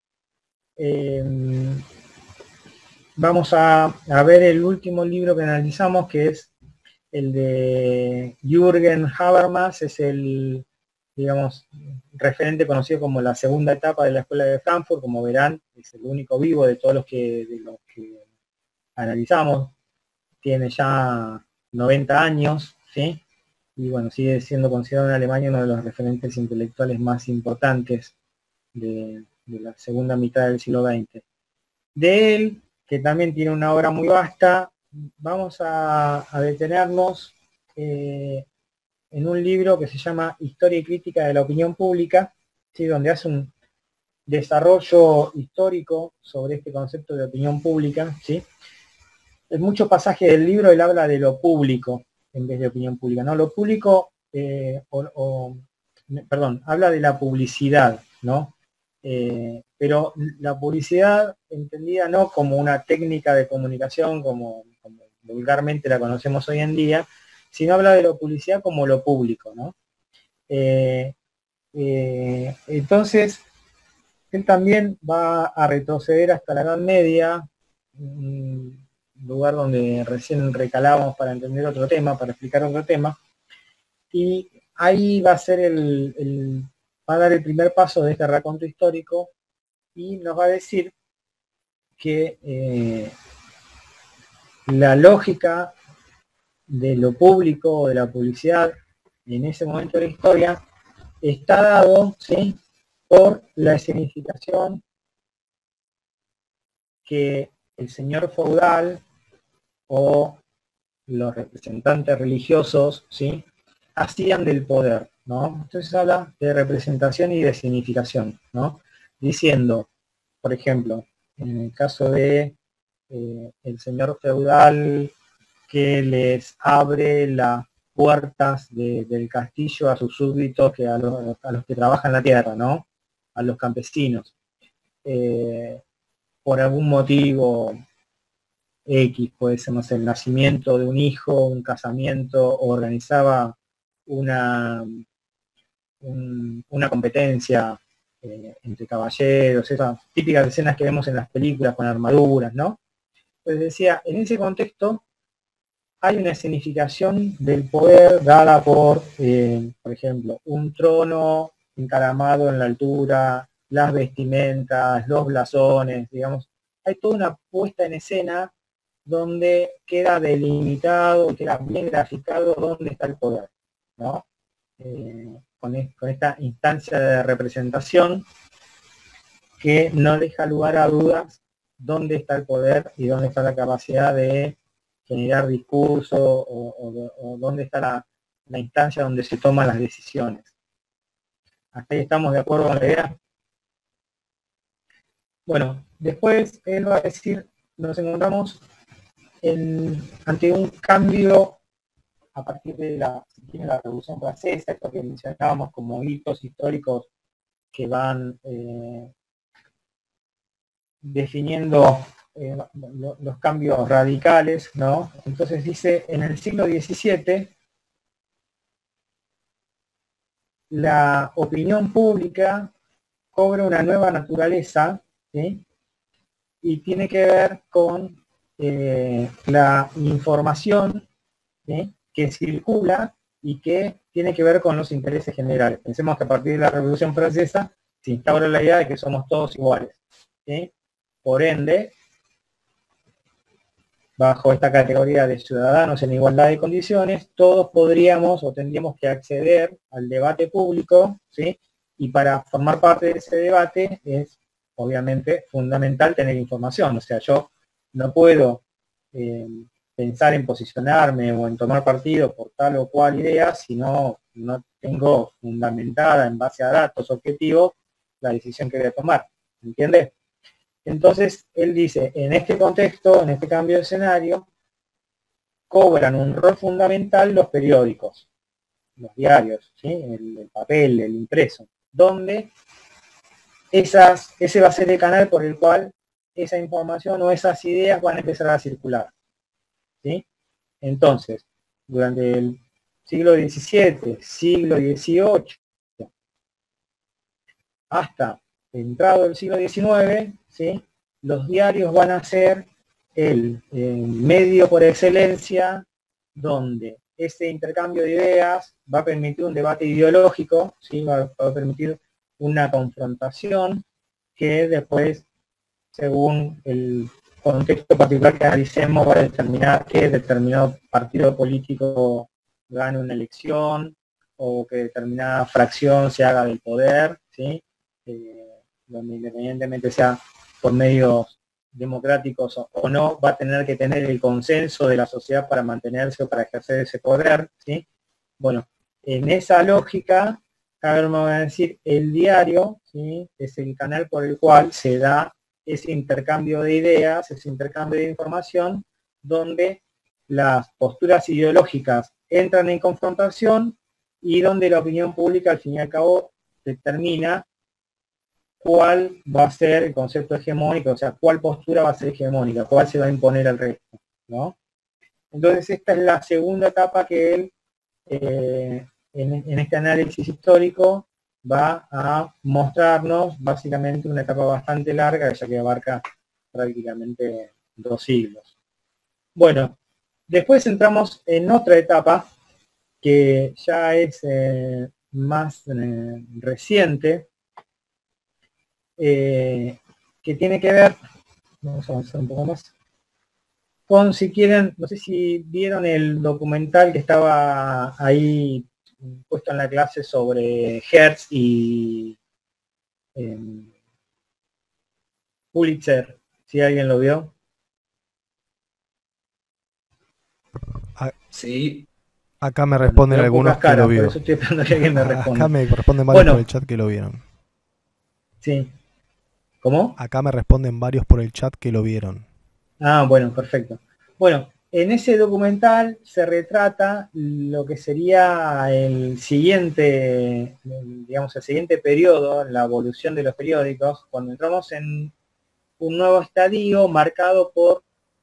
vamos a ver el último libro que analizamos, que es el de Jürgen Habermas. Es el, digamos, referente conocido como la segunda etapa de la Escuela de Frankfurt. Como verán, es el único vivo de todos los que analizamos. Tiene ya 90 años, ¿sí? Y bueno, sigue siendo considerado en Alemania uno de los referentes intelectuales más importantes de la segunda mitad del siglo XX. De él, que también tiene una obra muy vasta, vamos a detenernos en un libro que se llama Historia y Crítica de la Opinión Pública, ¿sí? Donde hace un desarrollo histórico sobre este concepto de opinión pública, ¿sí? En muchos pasajes del libro él habla de lo público en vez de opinión pública, ¿no? Lo público, habla de la publicidad, ¿no? Pero la publicidad entendida no como una técnica de comunicación como vulgarmente la conocemos hoy en día, sino habla de la publicidad como lo público, ¿no? Entonces, él también va a retroceder hasta la Edad Media, lugar donde recién recalábamos para entender otro tema, para explicar otro tema, y ahí va a ser va a dar el primer paso de este raconto histórico, y nos va a decir que la lógica de lo público o de la publicidad en ese momento de la historia está dado, ¿sí?, por la escenificación que el señor feudal o los representantes religiosos, ¿sí?, hacían del poder, ¿no? Entonces habla de representación y de significación, ¿no? Diciendo, por ejemplo, en el caso de el señor feudal que les abre las puertas del castillo a sus súbditos, a los que trabajan la tierra, ¿no? A los campesinos. Por algún motivo X, puede ser, no sé, el nacimiento de un hijo, un casamiento, o organizaba una competencia entre caballeros, esas típicas escenas que vemos en las películas con armaduras, ¿no? Pues decía, en ese contexto hay una escenificación del poder dada por ejemplo, un trono encaramado en la altura, las vestimentas, los blasones, digamos, hay toda una puesta en escena donde queda delimitado, queda bien graficado dónde está el poder, ¿no? Con esta instancia de representación que no deja lugar a dudas dónde está el poder y dónde está la capacidad de generar discurso o dónde está la instancia donde se toman las decisiones. ¿Hasta ahí estamos de acuerdo con la idea? Bueno, después él va a decir, nos encontramos ante un cambio a partir de la Revolución Francesa, esto que mencionábamos como hitos históricos que van definiendo los cambios radicales, ¿no? Entonces dice, en el siglo XVII, la opinión pública cobra una nueva naturaleza, ¿sí? Y tiene que ver con la información, ¿sí?, que circula y que tiene que ver con los intereses generales. Pensemos que a partir de la Revolución Francesa se instaura la idea de que somos todos iguales, ¿sí? Por ende, bajo esta categoría de ciudadanos en igualdad de condiciones, todos podríamos o tendríamos que acceder al debate público, ¿sí? Y para formar parte de ese debate es obviamente fundamental tener información. O sea, yo no puedo pensar en posicionarme o en tomar partido por tal o cual idea si no tengo fundamentada en base a datos objetivos la decisión que voy a tomar. ¿Entiendes? Entonces, él dice, en este contexto, en este cambio de escenario, cobran un rol fundamental los periódicos, los diarios, ¿sí? El papel, el impreso, donde ese va a ser el canal por el cual esa información o esas ideas van a empezar a circular, ¿sí? Entonces, durante el siglo XVII, siglo XVIII, hasta entrado el siglo XIX, ¿sí? Los diarios van a ser el medio por excelencia donde ese intercambio de ideas va a permitir un debate ideológico, ¿sí? Va a permitir una confrontación que después, según el contexto particular que analicemos, va a determinar que determinado partido político gane una elección o que determinada fracción se haga del poder, ¿sí? Donde independientemente sea por medios democráticos o no, va a tener que tener el consenso de la sociedad para mantenerse o para ejercer ese poder, ¿sí? Bueno, en esa lógica, acá me van a decir, el diario, ¿sí? Es el canal por el cual se da ese intercambio de ideas, ese intercambio de información, donde las posturas ideológicas entran en confrontación y donde la opinión pública al fin y al cabo determina cuál va a ser el concepto hegemónico, o sea, cuál postura va a ser hegemónica, cuál se va a imponer al resto, ¿no? Entonces esta es la segunda etapa que él, en este análisis histórico, va a mostrarnos básicamente una etapa bastante larga, ya que abarca prácticamente 2 siglos. Bueno, después entramos en otra etapa que ya es más reciente, que tiene que ver, vamos a avanzar un poco más, con, si quieren, no sé si vieron el documental que estaba ahí puesto en la clase sobre Hertz y Pulitzer, si alguien lo vio. Sí. Acá me responden algunos que lo vieron. Por eso estoy esperando que alguien me responda. Acá me responden varios por el chat que lo vieron. Sí. ¿Cómo? Acá me responden varios por el chat que lo vieron. Ah, bueno, perfecto. Bueno, en ese documental se retrata lo que sería el siguiente, digamos, el siguiente periodo, la evolución de los periódicos, cuando entramos en un nuevo estadio marcado por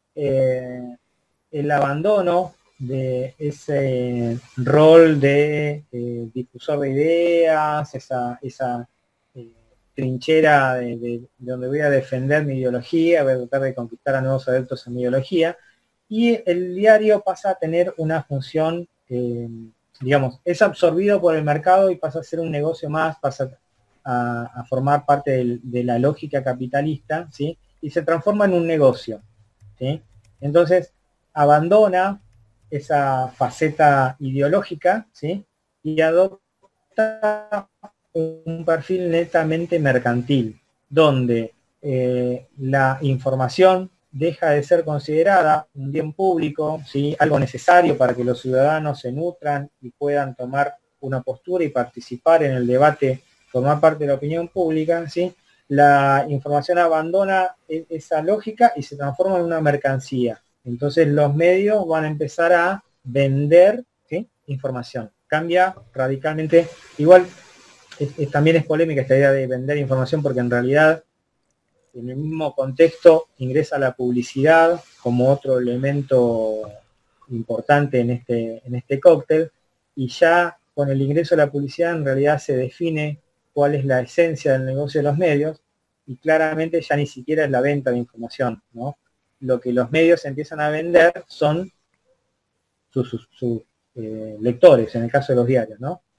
el abandono de ese rol de difusor de ideas, esa trinchera de donde voy a defender mi ideología, voy a tratar de conquistar a nuevos adeptos a mi ideología, y el diario pasa a tener una función, digamos, es absorbido por el mercado y pasa a ser un negocio más, pasa a formar parte de la lógica capitalista, ¿sí? Y se transforma en un negocio, ¿sí? Entonces, abandona esa faceta ideológica, ¿sí? Y adopta un perfil netamente mercantil, donde la información deja de ser considerada un bien público, ¿sí? Algo necesario para que los ciudadanos se nutran y puedan tomar una postura y participar en el debate, formar parte de la opinión pública, ¿sí? La información abandona esa lógica y se transforma en una mercancía. Entonces los medios van a empezar a vender, ¿sí? Información. Cambia radicalmente. Igual también es polémica esta idea de vender información, porque en realidad en el mismo contexto ingresa la publicidad como otro elemento importante en este cóctel, y ya con el ingreso de la publicidad en realidad se define cuál es la esencia del negocio de los medios, y claramente ya ni siquiera es la venta de información, ¿no? Lo que los medios empiezan a vender son sus lectores, en el caso de los diarios, ¿no?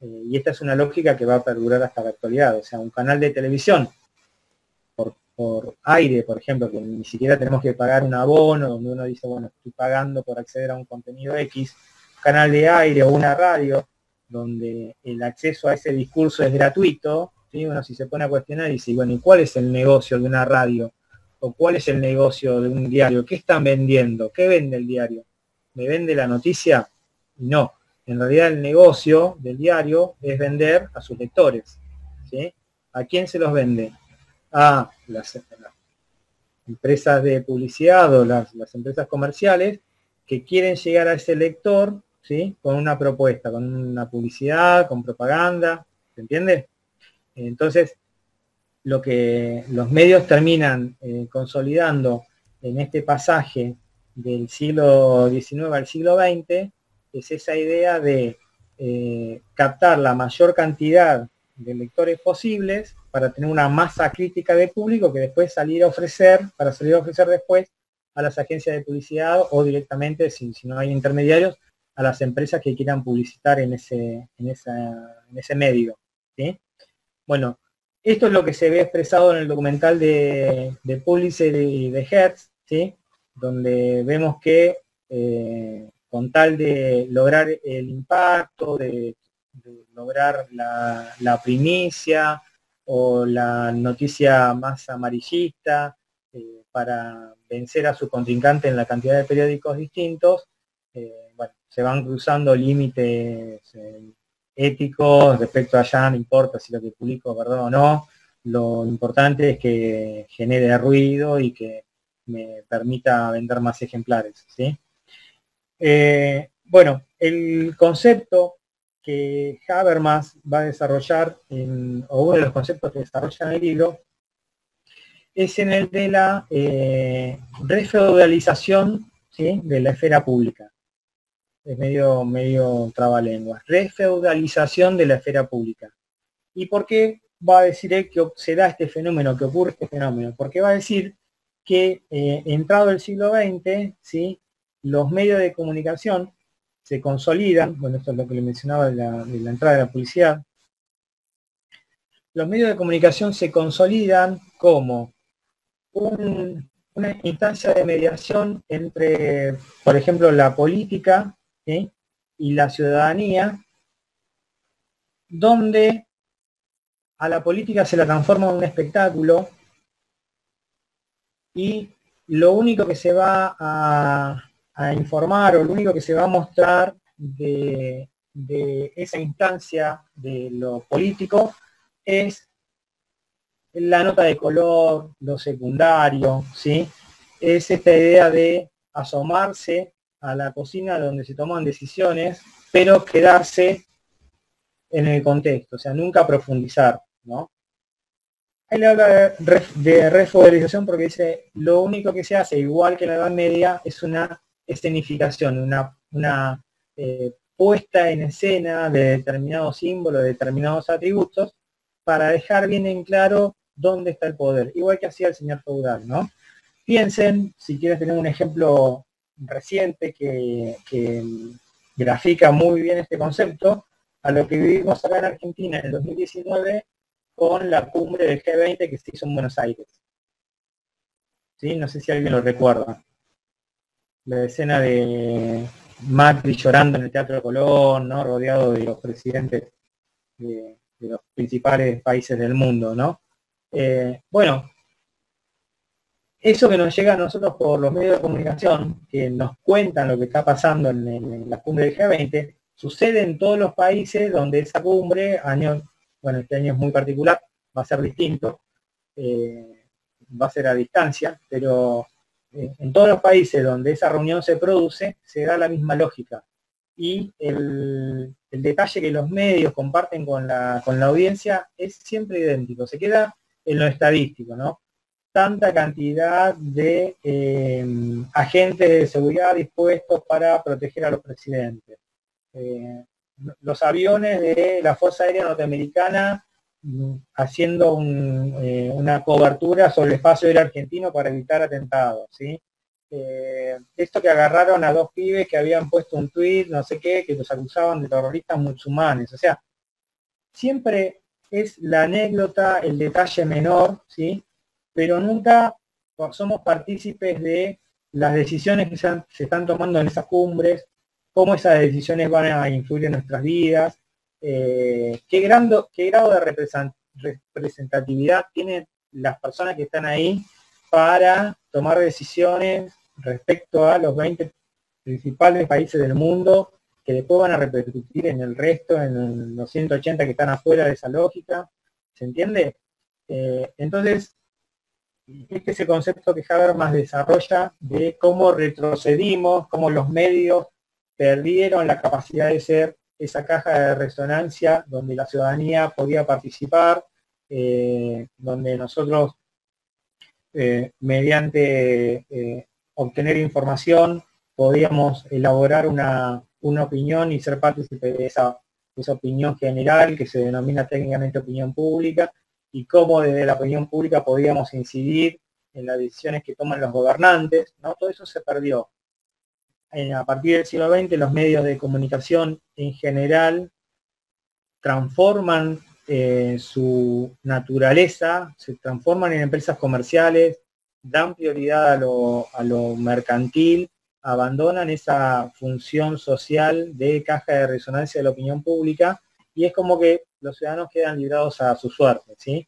Y esta es una lógica que va a perdurar hasta la actualidad. O sea, un canal de televisión por aire, por ejemplo, que ni siquiera tenemos que pagar un abono, donde uno dice, bueno, estoy pagando por acceder a un contenido X, canal de aire o una radio, donde el acceso a ese discurso es gratuito, ¿sí? Uno si se pone a cuestionar y dice, bueno, ¿y cuál es el negocio de una radio? ¿O cuál es el negocio de un diario? ¿Qué están vendiendo? ¿Qué vende el diario? ¿Me vende la noticia? No. En realidad el negocio del diario es vender a sus lectores, ¿sí? ¿A quién se los vende? A las empresas de publicidad o las empresas comerciales que quieren llegar a ese lector, ¿sí? Con una propuesta, con una publicidad, con propaganda, ¿se entiende? Entonces, lo que los medios terminan consolidando en este pasaje del siglo XIX al siglo XX es esa idea de captar la mayor cantidad de lectores posibles para tener una masa crítica de público que después salir a ofrecer después a las agencias de publicidad o directamente, si no hay intermediarios, a las empresas que quieran publicitar en ese medio, ¿sí? Bueno, esto es lo que se ve expresado en el documental de Pulitzer y de Hertz, ¿sí? Donde vemos que con tal de lograr el impacto, de lograr la primicia o la noticia más amarillista para vencer a su contrincante en la cantidad de periódicos distintos, bueno, se van cruzando límites éticos respecto a ya no importa si lo que publico es verdad o no, lo importante es que genere ruido y que me permita vender más ejemplares, ¿sí? Bueno, el concepto que Habermas va a desarrollar, o uno de los conceptos que desarrolla en el libro, es en el de la refeudalización, ¿sí? De la esfera pública. Es medio trabalenguas. Refeudalización de la esfera pública. ¿Y por qué va a decir él que se da este fenómeno, que ocurre este fenómeno? Porque va a decir que entrado el siglo XX, ¿sí? Los medios de comunicación se consolidan, bueno, esto es lo que le mencionaba de la entrada de la publicidad, los medios de comunicación se consolidan como una instancia de mediación entre, por ejemplo, la política, ¿sí? Y la ciudadanía, donde a la política se la transforma en un espectáculo y lo único que se va a informar o lo único que se va a mostrar de esa instancia de lo político es la nota de color, lo secundario, ¿sí? Es esta idea de asomarse a la cocina donde se toman decisiones, pero quedarse en el contexto, o sea, nunca profundizar, ¿no? Él habla de refeudalización porque dice, lo único que se hace, igual que en la Edad Media, es una escenificación, una puesta en escena de determinados símbolos, de determinados atributos, para dejar bien en claro dónde está el poder, igual que hacía el señor feudal, ¿no? Piensen, si quieres tener un ejemplo reciente que grafica muy bien este concepto, a lo que vivimos acá en Argentina en el 2019 con la cumbre del G20 que se hizo en Buenos Aires. ¿Sí? No sé si alguien lo recuerda. La escena de Macri llorando en el Teatro de Colón, ¿no? Rodeado de los presidentes de los principales países del mundo, ¿no? Bueno, eso que nos llega a nosotros por los medios de comunicación, que nos cuentan lo que está pasando en la cumbre del G20, sucede en todos los países donde esa cumbre, bueno, este año es muy particular, va a ser distinto, va a ser a distancia, pero en todos los países donde esa reunión se produce, se da la misma lógica. Y el detalle que los medios comparten con la audiencia es siempre idéntico, se queda en lo estadístico, ¿no? Tanta cantidad de agentes de seguridad dispuestos para proteger a los presidentes. Los aviones de la Fuerza Aérea Norteamericana haciendo una cobertura sobre el espacio aéreo argentino para evitar atentados, ¿sí? Esto que agarraron a dos pibes que habían puesto un tuit, no sé qué, que los acusaban de terroristas musulmanes. O sea, siempre es la anécdota, el detalle menor, ¿sí? Pero nunca somos partícipes de las decisiones que se están tomando en esas cumbres, cómo esas decisiones van a influir en nuestras vidas, qué grado de representatividad tienen las personas que están ahí para tomar decisiones respecto a los 20 principales países del mundo, que después van a repercutir en el resto, en los 180 que están afuera de esa lógica. ¿Se entiende? Entonces, este es el concepto que Habermas desarrolla de cómo retrocedimos, cómo los medios perdieron la capacidad de ser esa caja de resonancia donde la ciudadanía podía participar, donde nosotros, mediante obtener información, podíamos elaborar una opinión y ser partícipe de esa opinión general que se denomina técnicamente opinión pública, y cómo desde la opinión pública podíamos incidir en las decisiones que toman los gobernantes, ¿no? Todo eso se perdió. A partir del siglo XX, los medios de comunicación en general transforman su naturaleza, se transforman en empresas comerciales, dan prioridad a lo mercantil, abandonan esa función social de caja de resonancia de la opinión pública, y es como que los ciudadanos quedan librados a su suerte, ¿sí?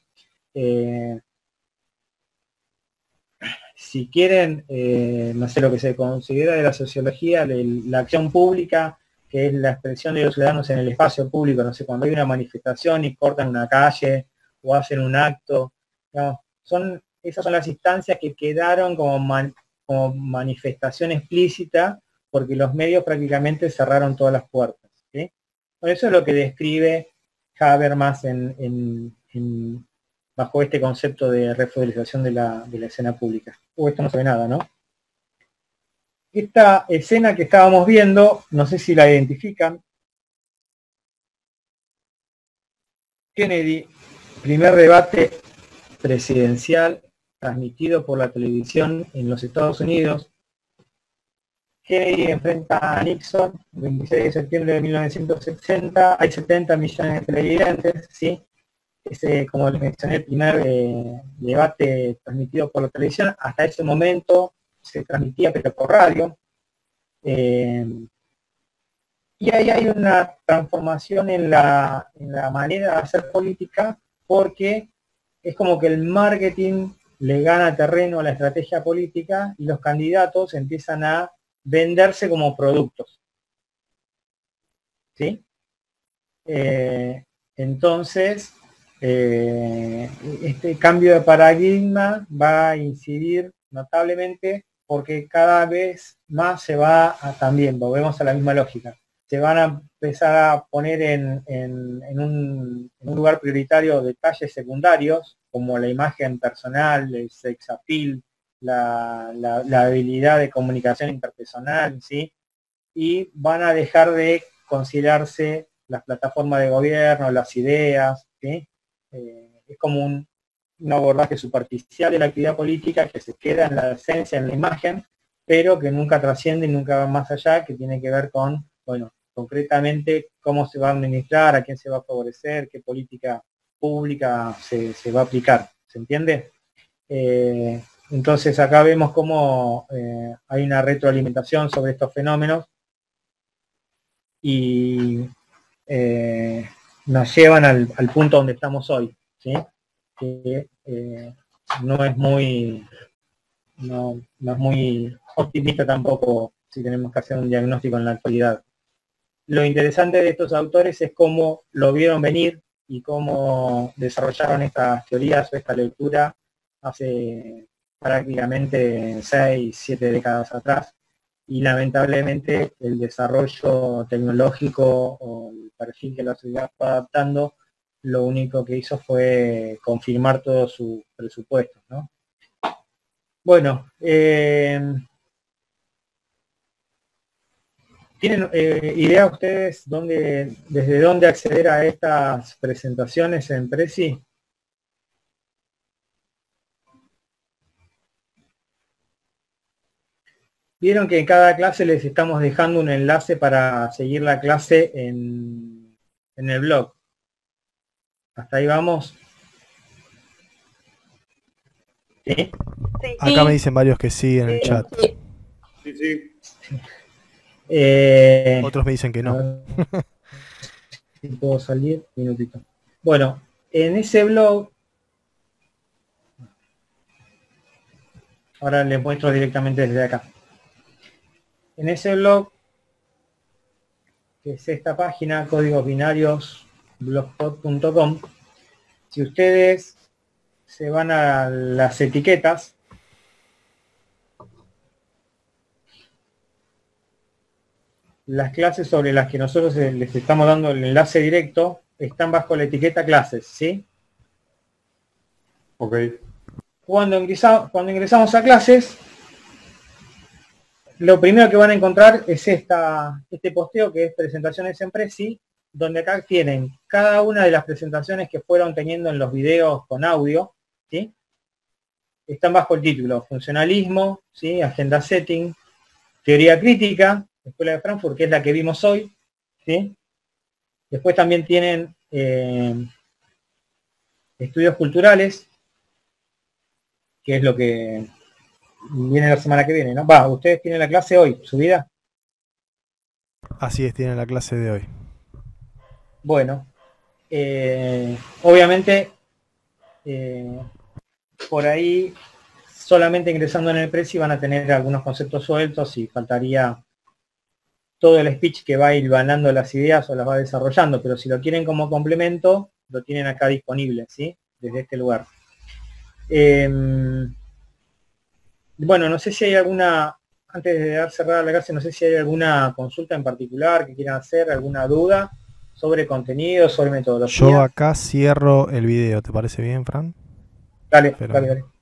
Si quieren, no sé, lo que se considera de la sociología, la acción pública, que es la expresión de los ciudadanos en el espacio público, no sé, cuando hay una manifestación y cortan una calle o hacen un acto, ¿no? Esas son las instancias que quedaron como manifestación explícita, porque los medios prácticamente cerraron todas las puertas, ¿sí? Por eso es lo que describe Habermas bajo este concepto de refeudalización de la escena pública. Esto no se ve nada, ¿no? Esta escena que estábamos viendo, no sé si la identifican. Kennedy, primer debate presidencial transmitido por la televisión en los Estados Unidos. Kennedy enfrenta a Nixon, 26 de septiembre de 1960, hay 70 millones de televidentes, ¿sí? Ese, como les mencioné, el primer debate transmitido por la televisión. Hasta ese momento se transmitía pero por radio. Y ahí hay una transformación en la manera de hacer política, porque es como que el marketing le gana terreno a la estrategia política y los candidatos empiezan a venderse como productos, ¿sí? Entonces, este cambio de paradigma va a incidir notablemente, porque cada vez más se va también, volvemos a la misma lógica, se van a empezar a poner en un lugar prioritario detalles secundarios, como la imagen personal, el sex appeal, la habilidad de comunicación interpersonal, ¿sí? Y van a dejar de considerarse las plataformas de gobierno, las ideas, ¿sí? Es como un abordaje superficial de la actividad política que se queda en la esencia, en la imagen, pero que nunca trasciende y nunca va más allá, que tiene que ver con, bueno, concretamente cómo se va a administrar, a quién se va a favorecer, qué política pública se va a aplicar, ¿se entiende? Entonces acá vemos cómo hay una retroalimentación sobre estos fenómenos y nos llevan al punto donde estamos hoy, ¿sí? Que no es muy optimista tampoco si tenemos que hacer un diagnóstico en la actualidad. Lo interesante de estos autores es cómo lo vieron venir y cómo desarrollaron estas teorías o esta lectura hace prácticamente 6, 7 décadas atrás, y lamentablemente el desarrollo tecnológico o el perfil que la sociedad fue adaptando, lo único que hizo fue confirmar todos sus presupuestos, ¿no? Bueno, ¿tienen idea ustedes desde dónde acceder a estas presentaciones en Prezi? Vieron que en cada clase les estamos dejando un enlace para seguir la clase en el blog. Hasta ahí vamos. ¿Sí? Sí. Acá me dicen varios que sí en el chat. Sí, sí. Otros me dicen que a no. ver si puedo salir, un minutito. Bueno, en ese blog, ahora les muestro directamente desde acá. En ese blog, que es esta página, códigosbinariosblogspot.com, si ustedes se van a las etiquetas, las clases sobre las que nosotros les estamos dando el enlace directo están bajo la etiqueta clases, ¿sí? Ok. Cuando ingresamos a clases, lo primero que van a encontrar es este posteo que es presentaciones en Prezi, donde acá tienen cada una de las presentaciones que fueron teniendo en los videos con audio, ¿sí? Están bajo el título funcionalismo, ¿sí? Agenda setting, teoría crítica, Escuela de Frankfurt, que es la que vimos hoy, ¿sí? Después también tienen estudios culturales, que es lo que viene la semana que viene, ¿no? Ustedes tienen la clase hoy, subida. Así es, tienen la clase de hoy. Bueno, obviamente por ahí solamente ingresando en el Prezi van a tener algunos conceptos sueltos y faltaría todo el speech que va a ir hilvanando las ideas o las va desarrollando, pero si lo quieren como complemento, lo tienen acá disponible, ¿sí? Desde este lugar. Bueno, no sé si hay alguna, antes de dar cerrada la clase, no sé si hay alguna consulta en particular que quieran hacer, alguna duda sobre contenido, sobre metodología. Yo acá cierro el video, ¿te parece bien, Fran? Dale, Pero dale.